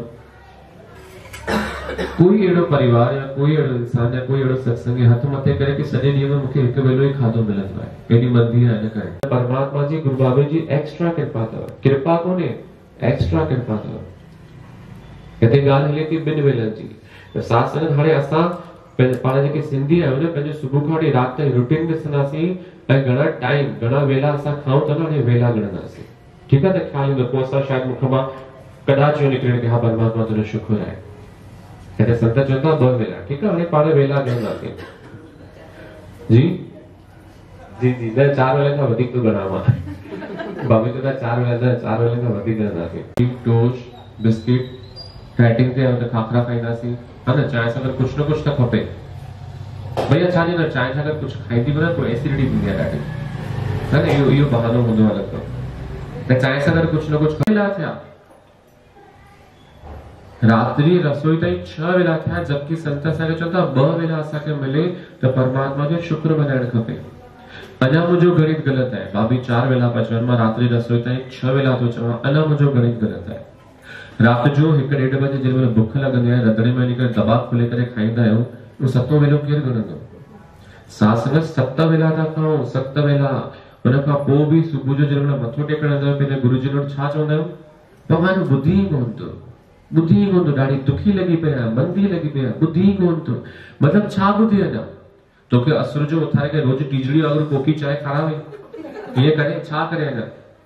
कोई अहिड़ो परिवार या कोई अहिड़ो इंसान या कोई अहिड़ो सत्संगी हथ मथे करे कि सॼे ॾींहं में मूंखे हिकु वेलो ई खाधो मिलंदो आहे, केॾी मंदी आहे हिन करे। परमात्मा जी गुरु बाबे जी एक्स्ट्रा कृपा अथव, कृपा कोन्हे एक्स्ट्रा कृपा अथव। हिते ॻाल्हि हले थी ॿिनि वेलनि जी। त साथ संगत हाणे असां पाण जेके सिंधी आहियूं न, पंहिंजो सुबुह खां वठी राति ताईं रूटीन ॾिसंदासीं ऐं घणा टाइम घणा वेला असां खाऊं था न, हाणे वेला ॻणंदासीं, ठीकु आहे। त ख़्यालु ईंदो, पोइ असां शायदि मूंखां मां कदाच इहो निकिरे कि हा परमात्मा तुंहिंजो शुक्र आहे। हिते संत चवनि था ॿ वेला, ठीकु आहे, हाणे पाण वेला ॻणंदासीं जी जी जी न चार वेले खां वधीक थो ॻणा मां, बाबी चवंदा चार वेला न चार वेले खां वधीक ॻणंदासीं। टोस्ट बिस्किट डाइटिंग ते त खाखरा खाईंदासीं, हा न, चांहि सां गॾु कुझु न कुझु त खपे भैया, छा ॾींदो चांहि सां गॾु कुझु खाईंदी बि न पोइ एसिडिटी थींदी आहे ॾाढी, हा न, इहो इहो बहानो हूंदो आहे लॻंदो त चांहि सां गॾु कुझु न कुझु वेला थिया, रात्रि रसोई ताईं छह वेला थिया, जबकि संत असांखे चवनि था ॿ वेला असांखे मिले त परमात्मा जो शुक्र मल्हाइणु खपे। अञा मुंहिंजो गणित ग़लति आहे, भाभी चार वेला पिया चवनि, मां रात्रि रसोई ताईं छह वेला थो चवां, अञा मुंहिंजो गणित ग़लति आहे। राति जो हिकु ॾेढ बजे जंहिं महिल बुख लॻंदी आहे, रंधिणे में वञी करे दॿा खोले करे खाईंदा आहियूं, उहो सतो वेलो केरु ॻणंदो। साथ संगत सत वेला था खाऊं, सत वेला, हुन खां पोइ बि सुबुह जो जंहिं महिल मथो टेकण वेंदा आहियूं पंहिंजे गुरु जी वटि छा चवंदा आहियूं, भॻवान ॿुधी ई कोन थो, ॿुधी ई कोन थो, ॾाढी दुखी लॻी पई आहे, मंदी लॻी पई आहे, ॿुधी ई कोन थो। मतिलबु छा ॿुधी अञा, तोखे असुर जो उथारे करे रोज़ टीजड़ी वांगुरु कोकी चांहि खारावे, ईअं करे छा करे अञा।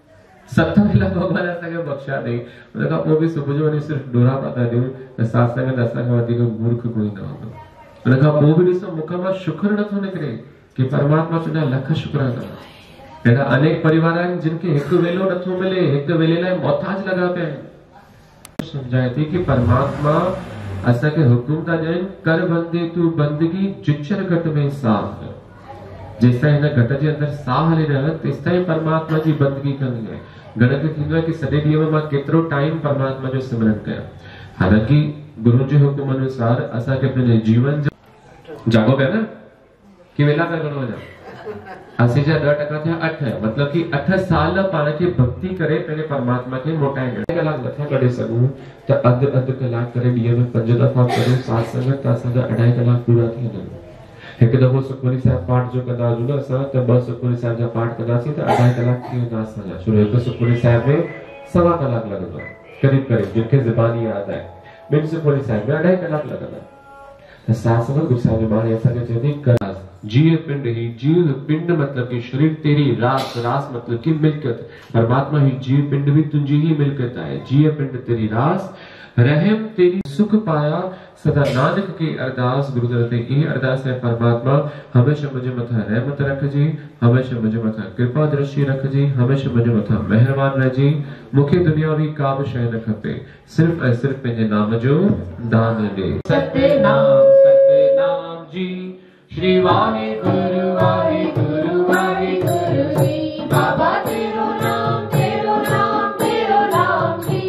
सत वेला भॻवान असांखे बख़्शा ॾेई, हुन खां पोइ बि सुबुह जो वञी सिर्फ़ु डोरा पाता ॾियूं त साथ संगत असांखां वधीक मूर्ख कोई न हूंदो। हुन खां पोइ बि ॾिसो मूंखां मां शुक्र नथो निकिरे कि परमात्मा तुंहिंजा लख शुक्र अथव। अहिड़ा अनेक परिवार आहिनि जिन खे हिकु वेलो नथो मिले, हिकु वेले लाइ मोहताज लॻा पिया आहिनि। सम्झाए थी कि परमात्मा असांखे हुकुम था ॾियनि, कर बंदे तूं बंदगी जिचर घट में साह, जेसिताईं हिन घट जे अंदरि साह हली रहियो तेसिताईं परमात्मा जी बंदगी करणी आहे। घणे खे थींदो आहे कि सॼे ॾींहं में मां केतिरो टाइम परमात्मा जो सिमरन कयां। हालांकि गुरु जे हुकुम अनुसार असांखे पंहिंजे जीवन जो जागो पिया न कि वेला पिया घणो वञा, असीं जा ॾह टका थिया अठ, मतलब कि अठ साल पाण खे भक्ति करे पंहिंजे परमात्मा खे मोटाइण कलाक नथा करे सघूं त अधु अधु कलाक करे ॾींहं में पंज दफ़ा करूं साथ संगत, त असांजा अढाई कलाक पूरा थी वञनि। हिकु दफ़ो सुखमनी साहिब पाठ जो कंदा हुजूं न असां, त ॿ सुखमनी साहिब जा पाठ कंदासीं त अढाई कलाक थी वेंदा असांजा, छो हिकु सुखमनी साहिब में सवा कलाक लॻंदो आहे क़रीब क़रीब, जिनखे ज़बानी यादि आहे। ॿिनि सुखमनी साहिब में अढाई कलाक लॻंदा। त साथ संगत गुरु साहिब बाणी असांखे चवंदी कर जीव पिंड ही, जीव पिंड मतलब कि शरीर तेरी, रास रास मतलब कि मिल्कियत, परमात्मा ही जीव पिंड भी तुंहिंजी ही मिल्कियत आहे। जीव पिंड तेरी रास, रहम तेरी सुख पाया, सदा नानक की अरदास गुरुदर ते ई अरदास है परमात्मा हमेशा मुझे मथा रहमत रखजी, हमेशा मुझे मथा कृपा दृष्टि रखजी, हमेशा मुझे मथा मेहरबान रहजी। मूंखे दुनियावी का बि शइ न खपे, सिर्फ़ ऐं सिर्फ़ पंहिंजे नाम जो दान ॾे। सतनाम सतनाम जी, श्री वाहेगुरु वाहेगुरु वाहेगुरु जी, बाबा तेरो नाम तेरो नाम तेरो नाम जी,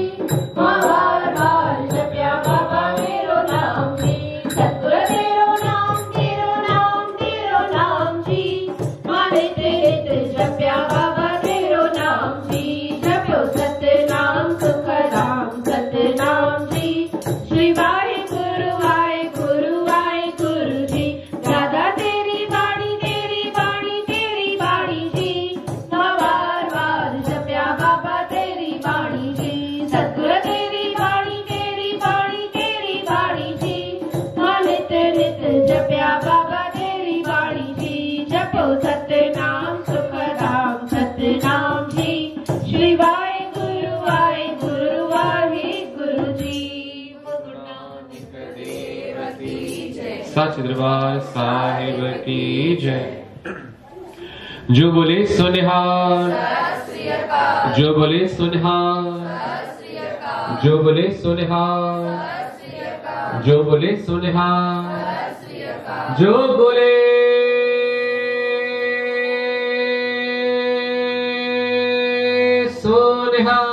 बार बार जपया बाबा तेरो नाम जी, सतगुरु तेरो नाम तेरो नाम तेरो नाम जी, माने तेरे जपया बाबा तेरो नाम जी, जपयो सतनाम सुखदाम सतनाम जी, श्री वाहेगुरु वाहेगुरु वाहेगुरु जी, राधा तेरी बाणी तेरी बाणी तेरी बाणी जी, बार बार जपया बाबा तेरी बाणी जी, सतगुरु तेरी बाणी तेरी बाणी तेरी बाणी जी, नित नित जपया बाबा तेरी बाणी जी, जपो सतनाम सुखदाम सतनाम जी, श्री वाहेगुरु वाहेगुरु वाहेगुरु जी। सच दरबार साहिब की जय। जो बोले सोनिहार। जो बोले सुनिहार, जो बोले सुनिहार, जो बोले सुनिहार, जो बोले सुनिहार।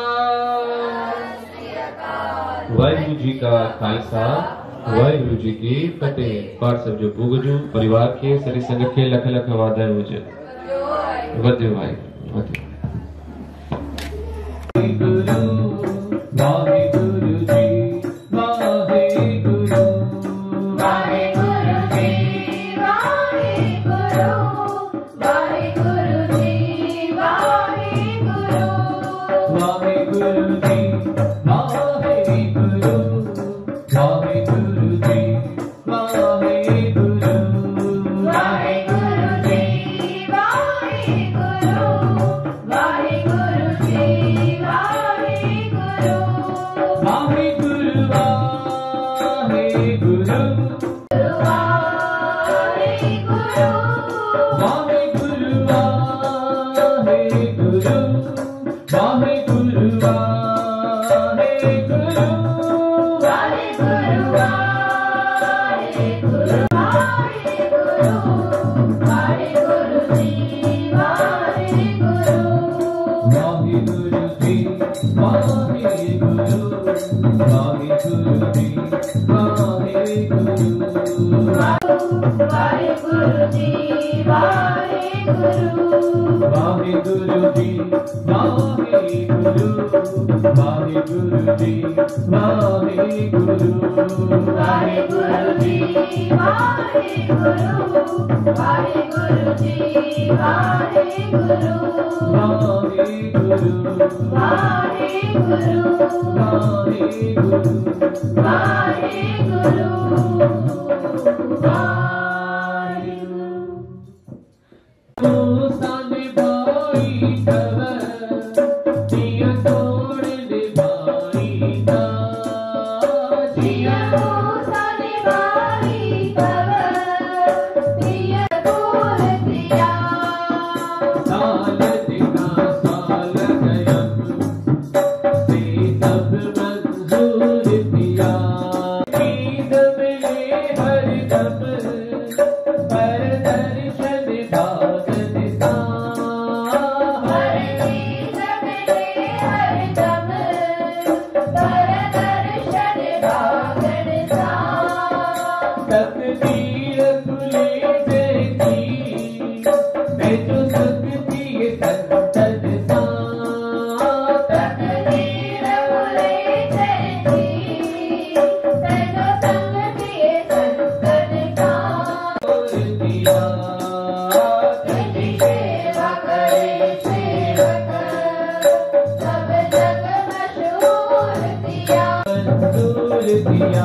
वाहिगुरु जी का खालसा, वाहिगुरु जी की फतेह। पाठ सब जो भुगजू परिवार के सरी संग के लख लख वादय हुजे। वध्य वाहिगुरु, वध्य वाहिगुरु जी, वाहिगुरु, वाहिगुरु जी, वाहिगुरु, वाहिगुरु जी, वाहिगुरु, वाहिगुरु जी, वाहिगुरु, वाहिगुरु जी, वाहिगुरु, वाहिगुरु जी, वाहिगुरु, वाहिगुरु जी, वाहिगुरु, वाहिगुरु, वाहिगुरु, वाहिगुरु, वाहिगुरु, वाहिगुरु, वाहिगुरु जी, वाहिगुरु, वाहिगुरु जी, वाहिगुरु, वाहिगुरु जी, वाहिगुरु, वाहिगुरु जी, वाहिगुरु, वाहिगुरु जी, वाहिगुरु, वाहिगुरु, वाहिगुरु, वाहिगुरु, वाहिगुरु, साने भाई तव जिया तोड़ दे भाई दा, जिया साने भाई तव दिया तोड़ दिया, साल दिना साल गया से सब मंजूर दिया। ईद मिले हर दम पर दर्शन भाग दिसा, हर चीज मिले हर दम पर दर्शन भागन सा, तकदीर खुले देखी मैं जो सकती है संतन सा, तकदीर खुले जैसी तैनो संग दिए संतन का, दिया तेरी सेवा करे सेवक सब जग मशहूर दिया, मंजूर दिया।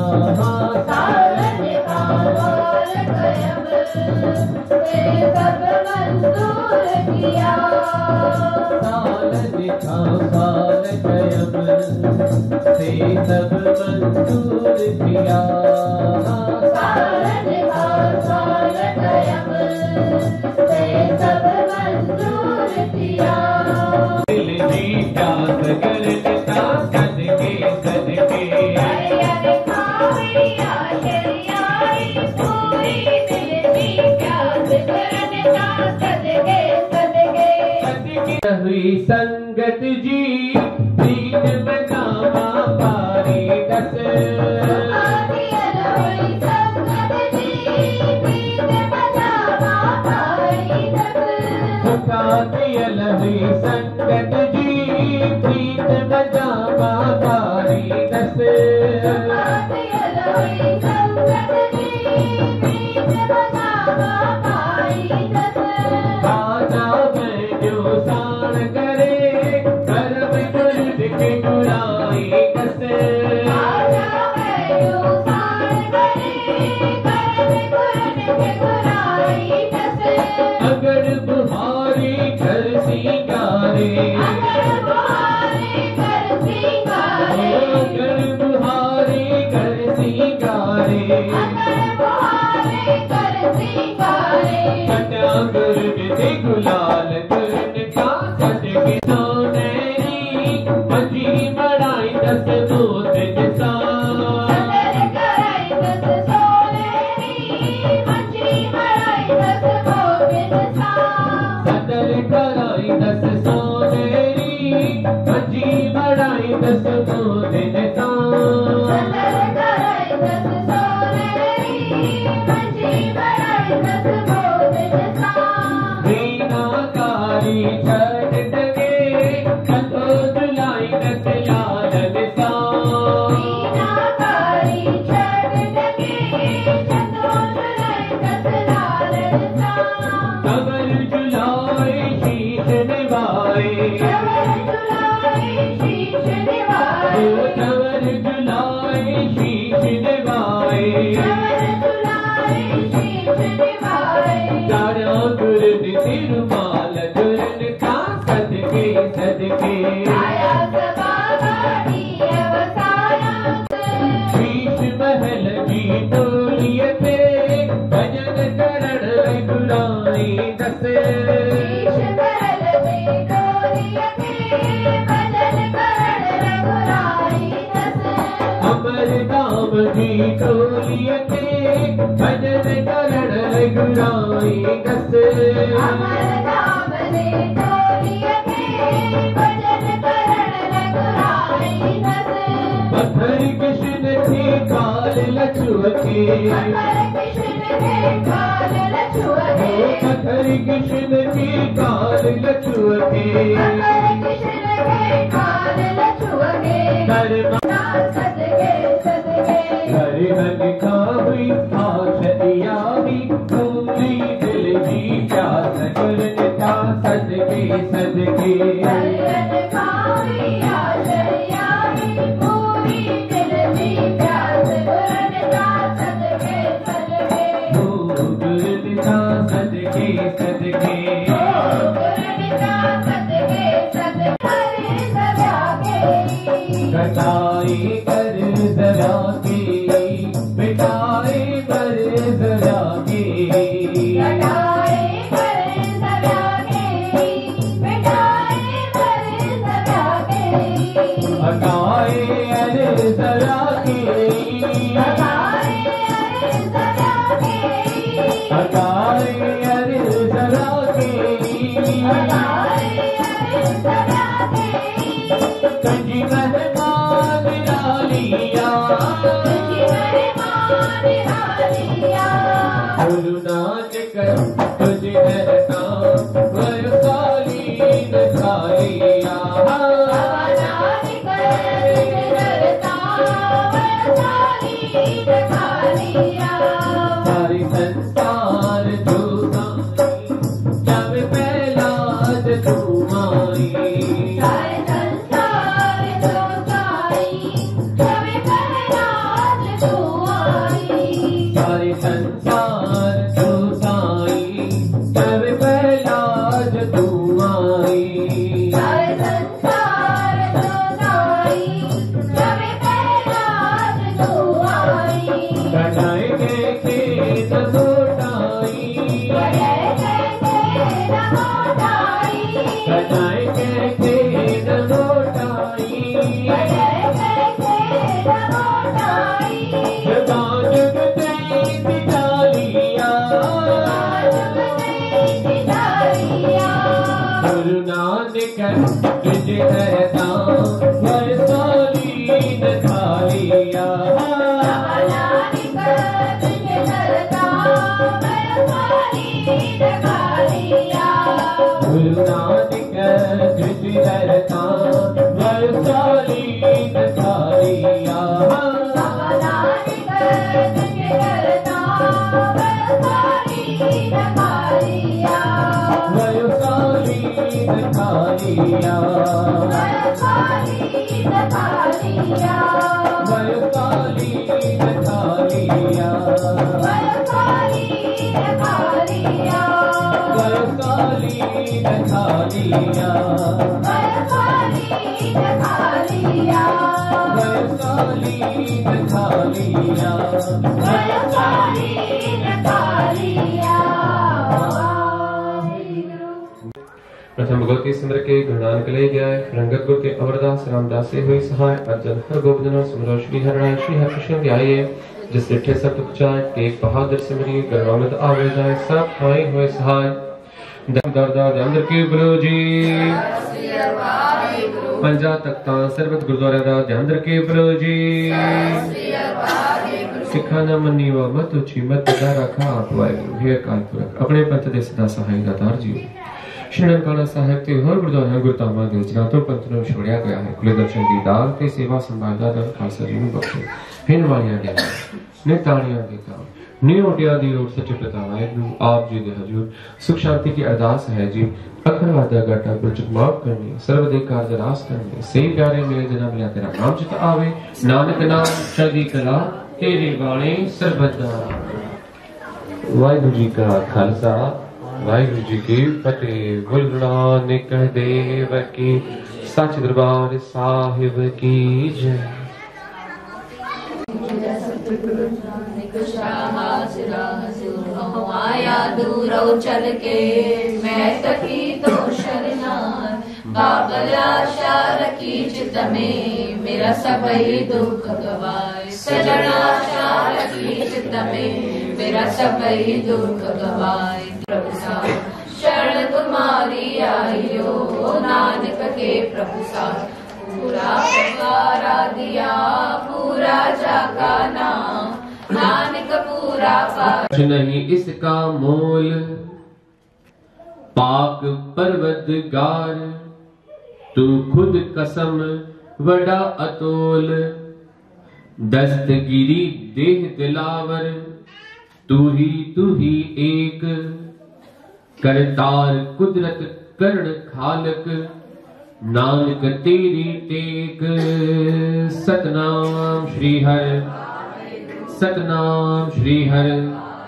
साल निकाल कयम तेरे सब मंजूर किया, साल दिखा साल कयम से सब मंजूर किया, साल निकाल साल कयम तेरे सब मंजूर किया, दिल जी प्यास करता सदके सदके, अरे अरे खावैया शरियाई पूरी दिल की प्यास करता सदके सदके, सदके हुई संगत जी दीन बनावा पारी दस, आदियल हुई संगत जी प्रीत बजावा पारी दस, झुका दियल हुई संगत जी प्रीत बजावा पारी दस, आदियल हुई संगत जी प्रीत बजावा पारी दस, राजा में जो साण करे कर्म गुरु के गुराई दस, आजा मैं दस मोदिन ता सतर कराई दस सोरड़ी मंजी बड़ाई दस मोदिन ता मीनाकारी छठ डगे सतो जुलाई दस लालन सा मीनाकारी छठ डगे सतो जुलाई दस लालन सा कबर जुलाई शीश निभाए कबर जुलाई शीश निभाए कबर जुलाई शीश निभाए कबर जुलाई शीश निभाए तारा गुरन तिरुमाल जुरन का सदके सदके आया सबा गाड़ी अवसानात शीश महल की टोलियते भजन करण रघुराई दस शीश महल में डोलियते भजन करण रघुराई दस अमर दाम की टोलियते भजन करण रघुराई दस अमर नाम ने डोलियते भजन करण रघुराई दस पत्थर कृष्ण थे काल लछुअते अमर कृष्ण के काल लछुअते पत्थर कृष्ण थे काल लछुअते अमर कृष्ण के काल लछुअते धर्म सदके सदके हरिहर खावी आशदिया भी पूरी दिल की प्यास करता सदके सदके हरिहर खावी आशयामी पूरी दिल की प्यास गुरनता सदके सदके गुरता सदके सदके गुरनता सदके सदके हरे सदा के कटाई कर जरा की मिटाई कर जरा की लटाए कर सदा के मिटाए कर सदा के हटाए अरे जरा की हटाए अरे सदा के हटाए अरे जरा की हटाए अरे सदा के कंजी मेहमान डालिया तुझी मेहमान हालिया गुरु नानक तुझे रहता वरसाली न खालिया आवाज़ानी कर डरता वरसाली खालिया सारी संसार जो जब पहला तुम्हारी सारे संसार जो साई जब पहलाज तू आई सारे संसार जो साई जब पहला तुम्हारी सारे संसार जो साई जब पहलाज तू आई कटाए के खेत मोटाई बड़े कहते न मोटाई कटाए के खेत मोटाई बड़े कहते न मोटाई बाजुग तेरी डालिया गुरु नानक तुझे रहता वरसाली न खालिया गुरु नानक तुझे रहता वरसाली न खालिया वरसाली न खालिया वरसाली न खालिया वरसाली न खालिया प्रथम भगवती सिमर के गुरु नानक ले गया रंगत गुर के अमरदास रामदास से हुई सहाय अर्जन हर गोविंद सुमरो श्री हर राय श्री हर कृष्ण ध्याये जिस डिठे सब दुख जाए टेक बहादुर सिमरी गरवामत आवे जाए सब आए हुए सहाय दम दर्दा अंदर के गुरु जी पंजा तख्तां सरबत गुरुद्वारे दा ध्यान रखे प्रभु जी। सिखा ना मनी व मत उची मत दा रखा आप वाहिगुरु हे अकाल पुरख अपने पंथ दे सदा सहाय दातार जी। श्री ननकाना साहिब ते हर गुरुद्वारा गुरतामा दे जनातो पंथ ਨੂੰ ਛੋੜਿਆ ਗਿਆ ਹੈ। ਖੁੱਲੇ ਦਰਸ਼ਨ ਦੀਦਾਰ ਤੇ ਸੇਵਾ ਸੰਭਾਲ ਦਾ ਦਰ ਖਾਲਸਾ ਜੀ ਨੂੰ ਬਖਸ਼ੇ। ਹਿੰਨ ਵਾਲਿਆਂ ਦੇ ਨੇ ਤਾਣੀਆਂ ਦੇ ਤਾਂ ਨੀ ਉਟਿਆ ਦੀ ਓਟ ਸੱਚੇ ਪਿਤਾ ਵਾਹਿਗੁਰੂ ਆਪ ਜੀ ਦੇ ਹਜ਼ੂਰ ਸੁਖ ਸ਼ਾਂਤੀ की अरदास है जी। अखर वादा घाटा बुर्जक माफ करनी सर्व दे कारज रास करनी सही प्यारे मेरे जना मिला तेरा नाम चित आवे नानक नाम चढ़दी कला तेरे बाणे सरबत दा। वाहिगुरु जी का खालसा वाहिगुरु जी की फतेह। बोल गुरु नानक देव की सच दरबार साहिब की जय। आया दूरो चल के मैं तकी तो शरनार बाबल आशा रखी चित में मेरा सबई दुख गवाए सजना आशा रखी चित में मेरा सबई दुख गवाए। प्रभु साथ शरण तुम्हारी आइयो नानक के प्रभु साथ पूरा पुकारा दिया पूरा जागा नाम नानक पूरा पार नहीं इसका मोल पाक परवदगार तू खुद कसम वड़ा अतोल दस्तगिरी देह दिलावर तू ही तू ही एक करतार कुदरत कर्ण खालक नानक तेरी टेक। सतनाम श्री हरि सतनाम श्री हरि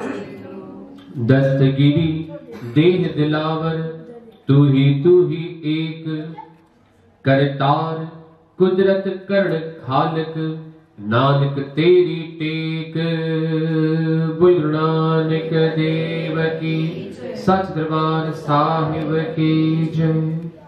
दस्तगिरी देह दिलावर तू ही तू ही एक करतार कुदरत कर्ण खालक नानक तेरी टेक। बोल गुरु नानक देव की सच दरबार साहिब की जय।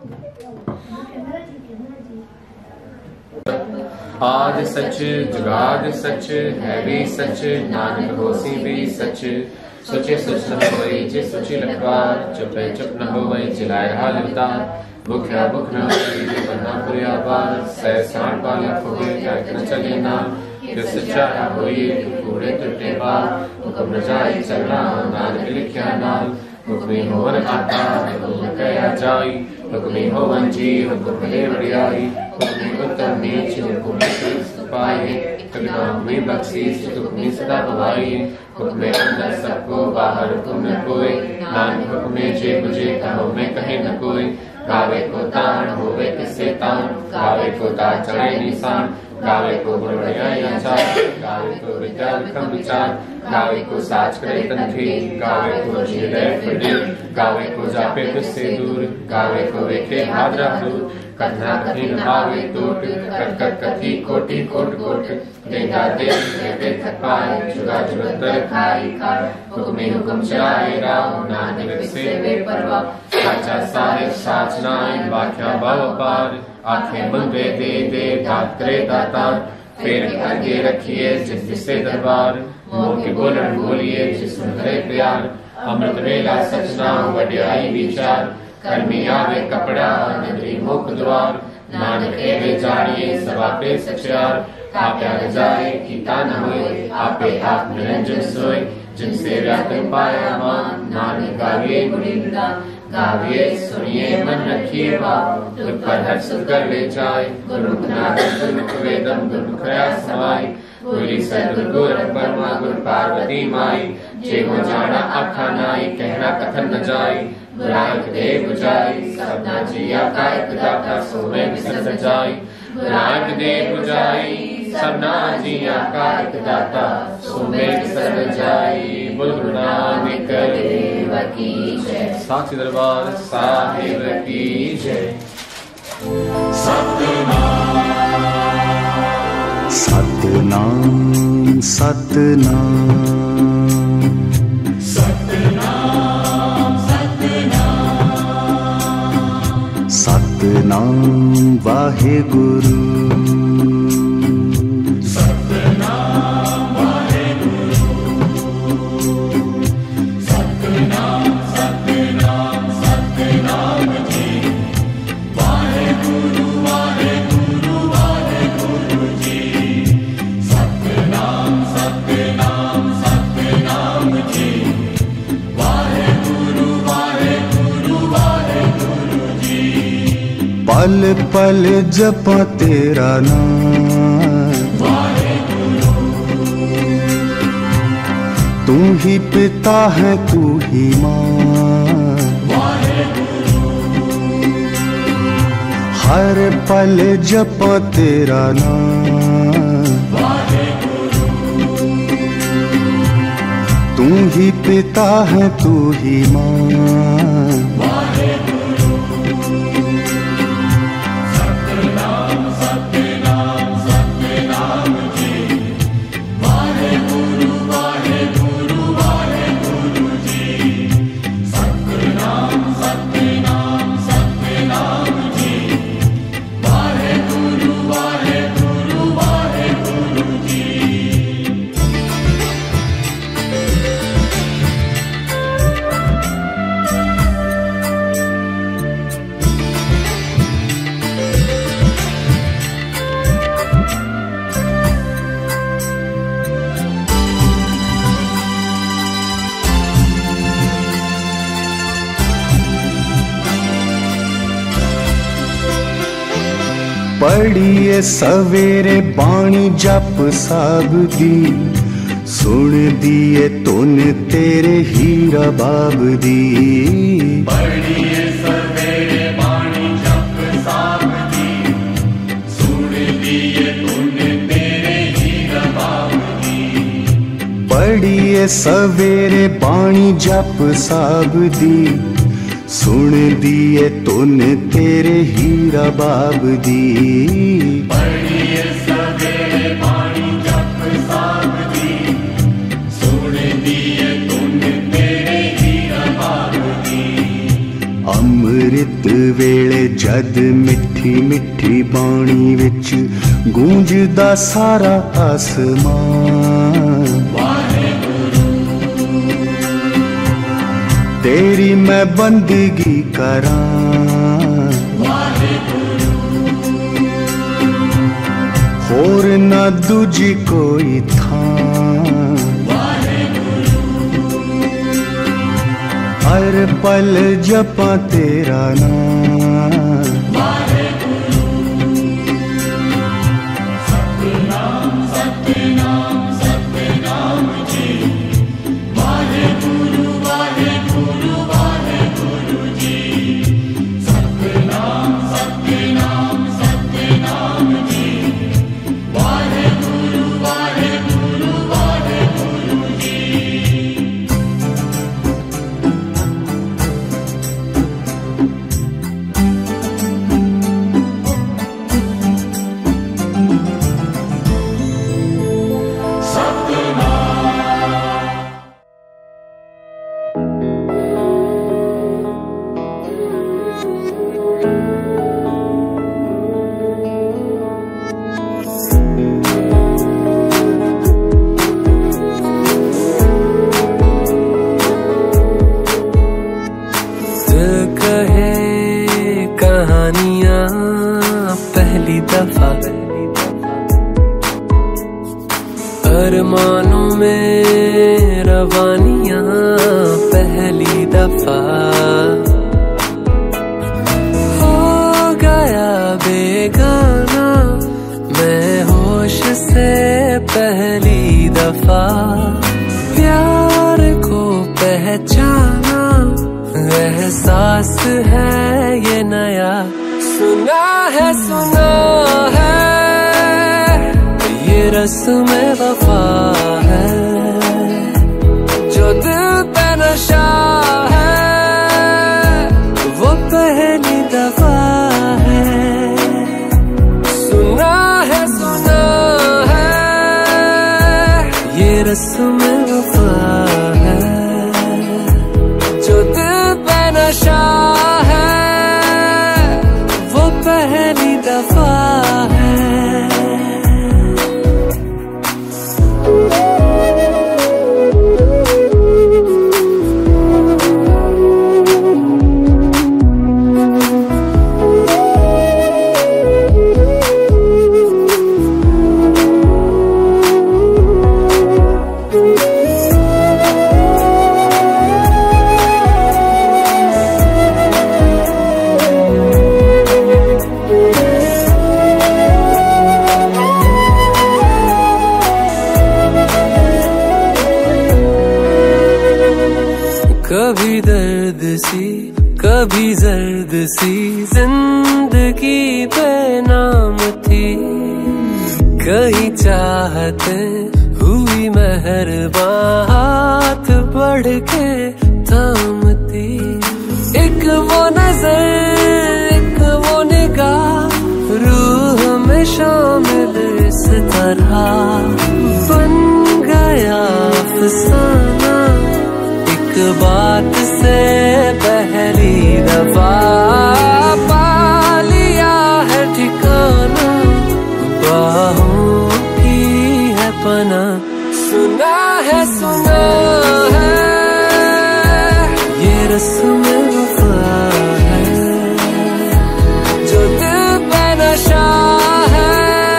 आद सच जुगाद सच है भी सच नानक होसी भी सच सोचे सोच न होई जे सोची लखवार चुपे चुप न होई चिल्लाए हाल उतार भूखा भूख न होई जे बन्ना पुरिया बार सह साण पाला फुगे क्या न चले ना कि सच्चा होई पूरे टूटे बार हुक्म न जाए चलना नानक लिखिया नाम हुक्मी होवन आता हुक्म कया जाई हुक्मी होवन जी हुक्म ले बड़ियाई हुक्मी उत्तर नीच हुक्म पाए कलम में बख्शीश हुक्मी सदा गवाई हुक्म अंदर सबको बाहर हुक्म न कोई नानक हुक्म जे मुझे कहो मैं कहे न कोई गावे को तान होवे किसे तान गावे को तान चढ़े निशान गावे को गुणवड़िया चार गावे को विद्या विक्रम विचार गावे को साच करे तंत्री गावे को जीरे फटे गावे को जापे तुझसे दूर गावे को वेखे भाद्रा दूर कन्ना कहीं न भावे टूट कट कट कथी कोटि कोट कोट देगा दे देवे थपाए जुगा जुगतर खाई खाए हुक्मे हुक्म चलाए राम नानक से बेपरवाह साचा साहिब साच नाय वाख्या भाव पार आंखें मंगे दे दे दात करे दातार फेर आगे रखिए जिस जिससे दरबार मोह के बोलन बोलिए जिस सुंदरे प्यार अमृत वेला सचना वड्याई विचार कर्मी आवे कपड़ा नगरी मुख द्वार नानक एवे जानिए सवापे सचार आप्या न जाए कीता न होए आपे आप निरंजन सोए जिनसे व्यात पाया मान नानक गाविए गुणिंदा गाविए सुनिए मन रखिए बाप दुख पर हर सुख कर ले जाए गुरुमुख नादम गुरुमुख वेदम गुरुमुख खया समाई गुरी सदगुरु गुर परमा गुरु पार्वती माई जे हो जाना आखा नाई कहना कथन न जाई गुराक दे बुझाई सबना जिया कायक दाता सोमे विसर जाई गुराक दे बुझाई सबना जिया कायक दाता सोमे विसर जाई। बोल गुरु नानक देव की जय। साक्षी दरबार साहिब की जय। सतनाम सतनाम सतनाम सतनाम वाहेगुरु सतनाम सतनाम जी वाहेगुरु वाहे पल पल जपा तेरा नाम, तू ही पिता है तू ही माँ, हर पल जपा तेरा नाम, तू ही पिता है तू ही माँ। पढ़िए सवेरे बाणी जप साब दी, सुन दिए तूने तेरे हीरा बाब दी। पढ़िए सवेरे बाणी जप साब दी, सुन दिए तूने तेरे हीरा बाब दी। पढ़िए सवेरे बाणी जप साब दी, सुन दिए तूने तेरे हीरा बाब दी। पढ़िए सवेरे बाणी जप साब दी, सुन दिए तूने तेरे हीरा बाब दी। अमृत वेले जद मिठी मिठी बाणी विच गूंजदा सारा आसमान, तेरी मैं बंदगी करां, होर ना दूजी कोई थां, हर पल जपा तेरा नाम। अरमानों में रवानियां पहली दफा, हो गया बेगाना मैं होश से पहली दफा, प्यार को पहचाना एहसास है ये नया, सुना है सुना है ये रस्म वफा है, जो दिल पे नशा है वो पहली दफा है, सुना है सुना है ये रस्म वफा है, जो दिल पे नशा है वो पहली दफा है। सी कभी जर्द सी जिंदगी बेनाम थी। कहीं चाहते हुई मेहरबान हाथ बढ़ के थामती। एक वो नजर एक वो निगाह रूह में शामिल इस तरह बन गया अफसाना। एक बात से पहली दफा पा लिया है ठिकाना। बाहों की है पना सुना है सुना है ये रस्म वफा है जो दिल पे नशा है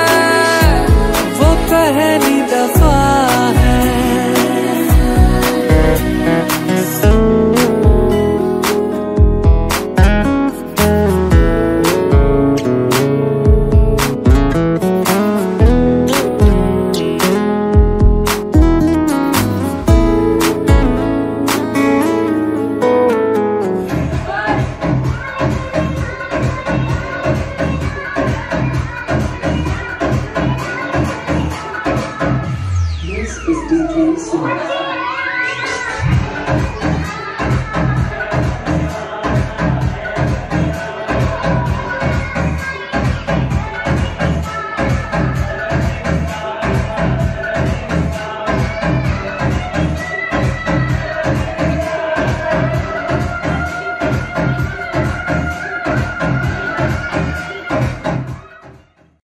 वो पहली दफा है। This is D J Smith.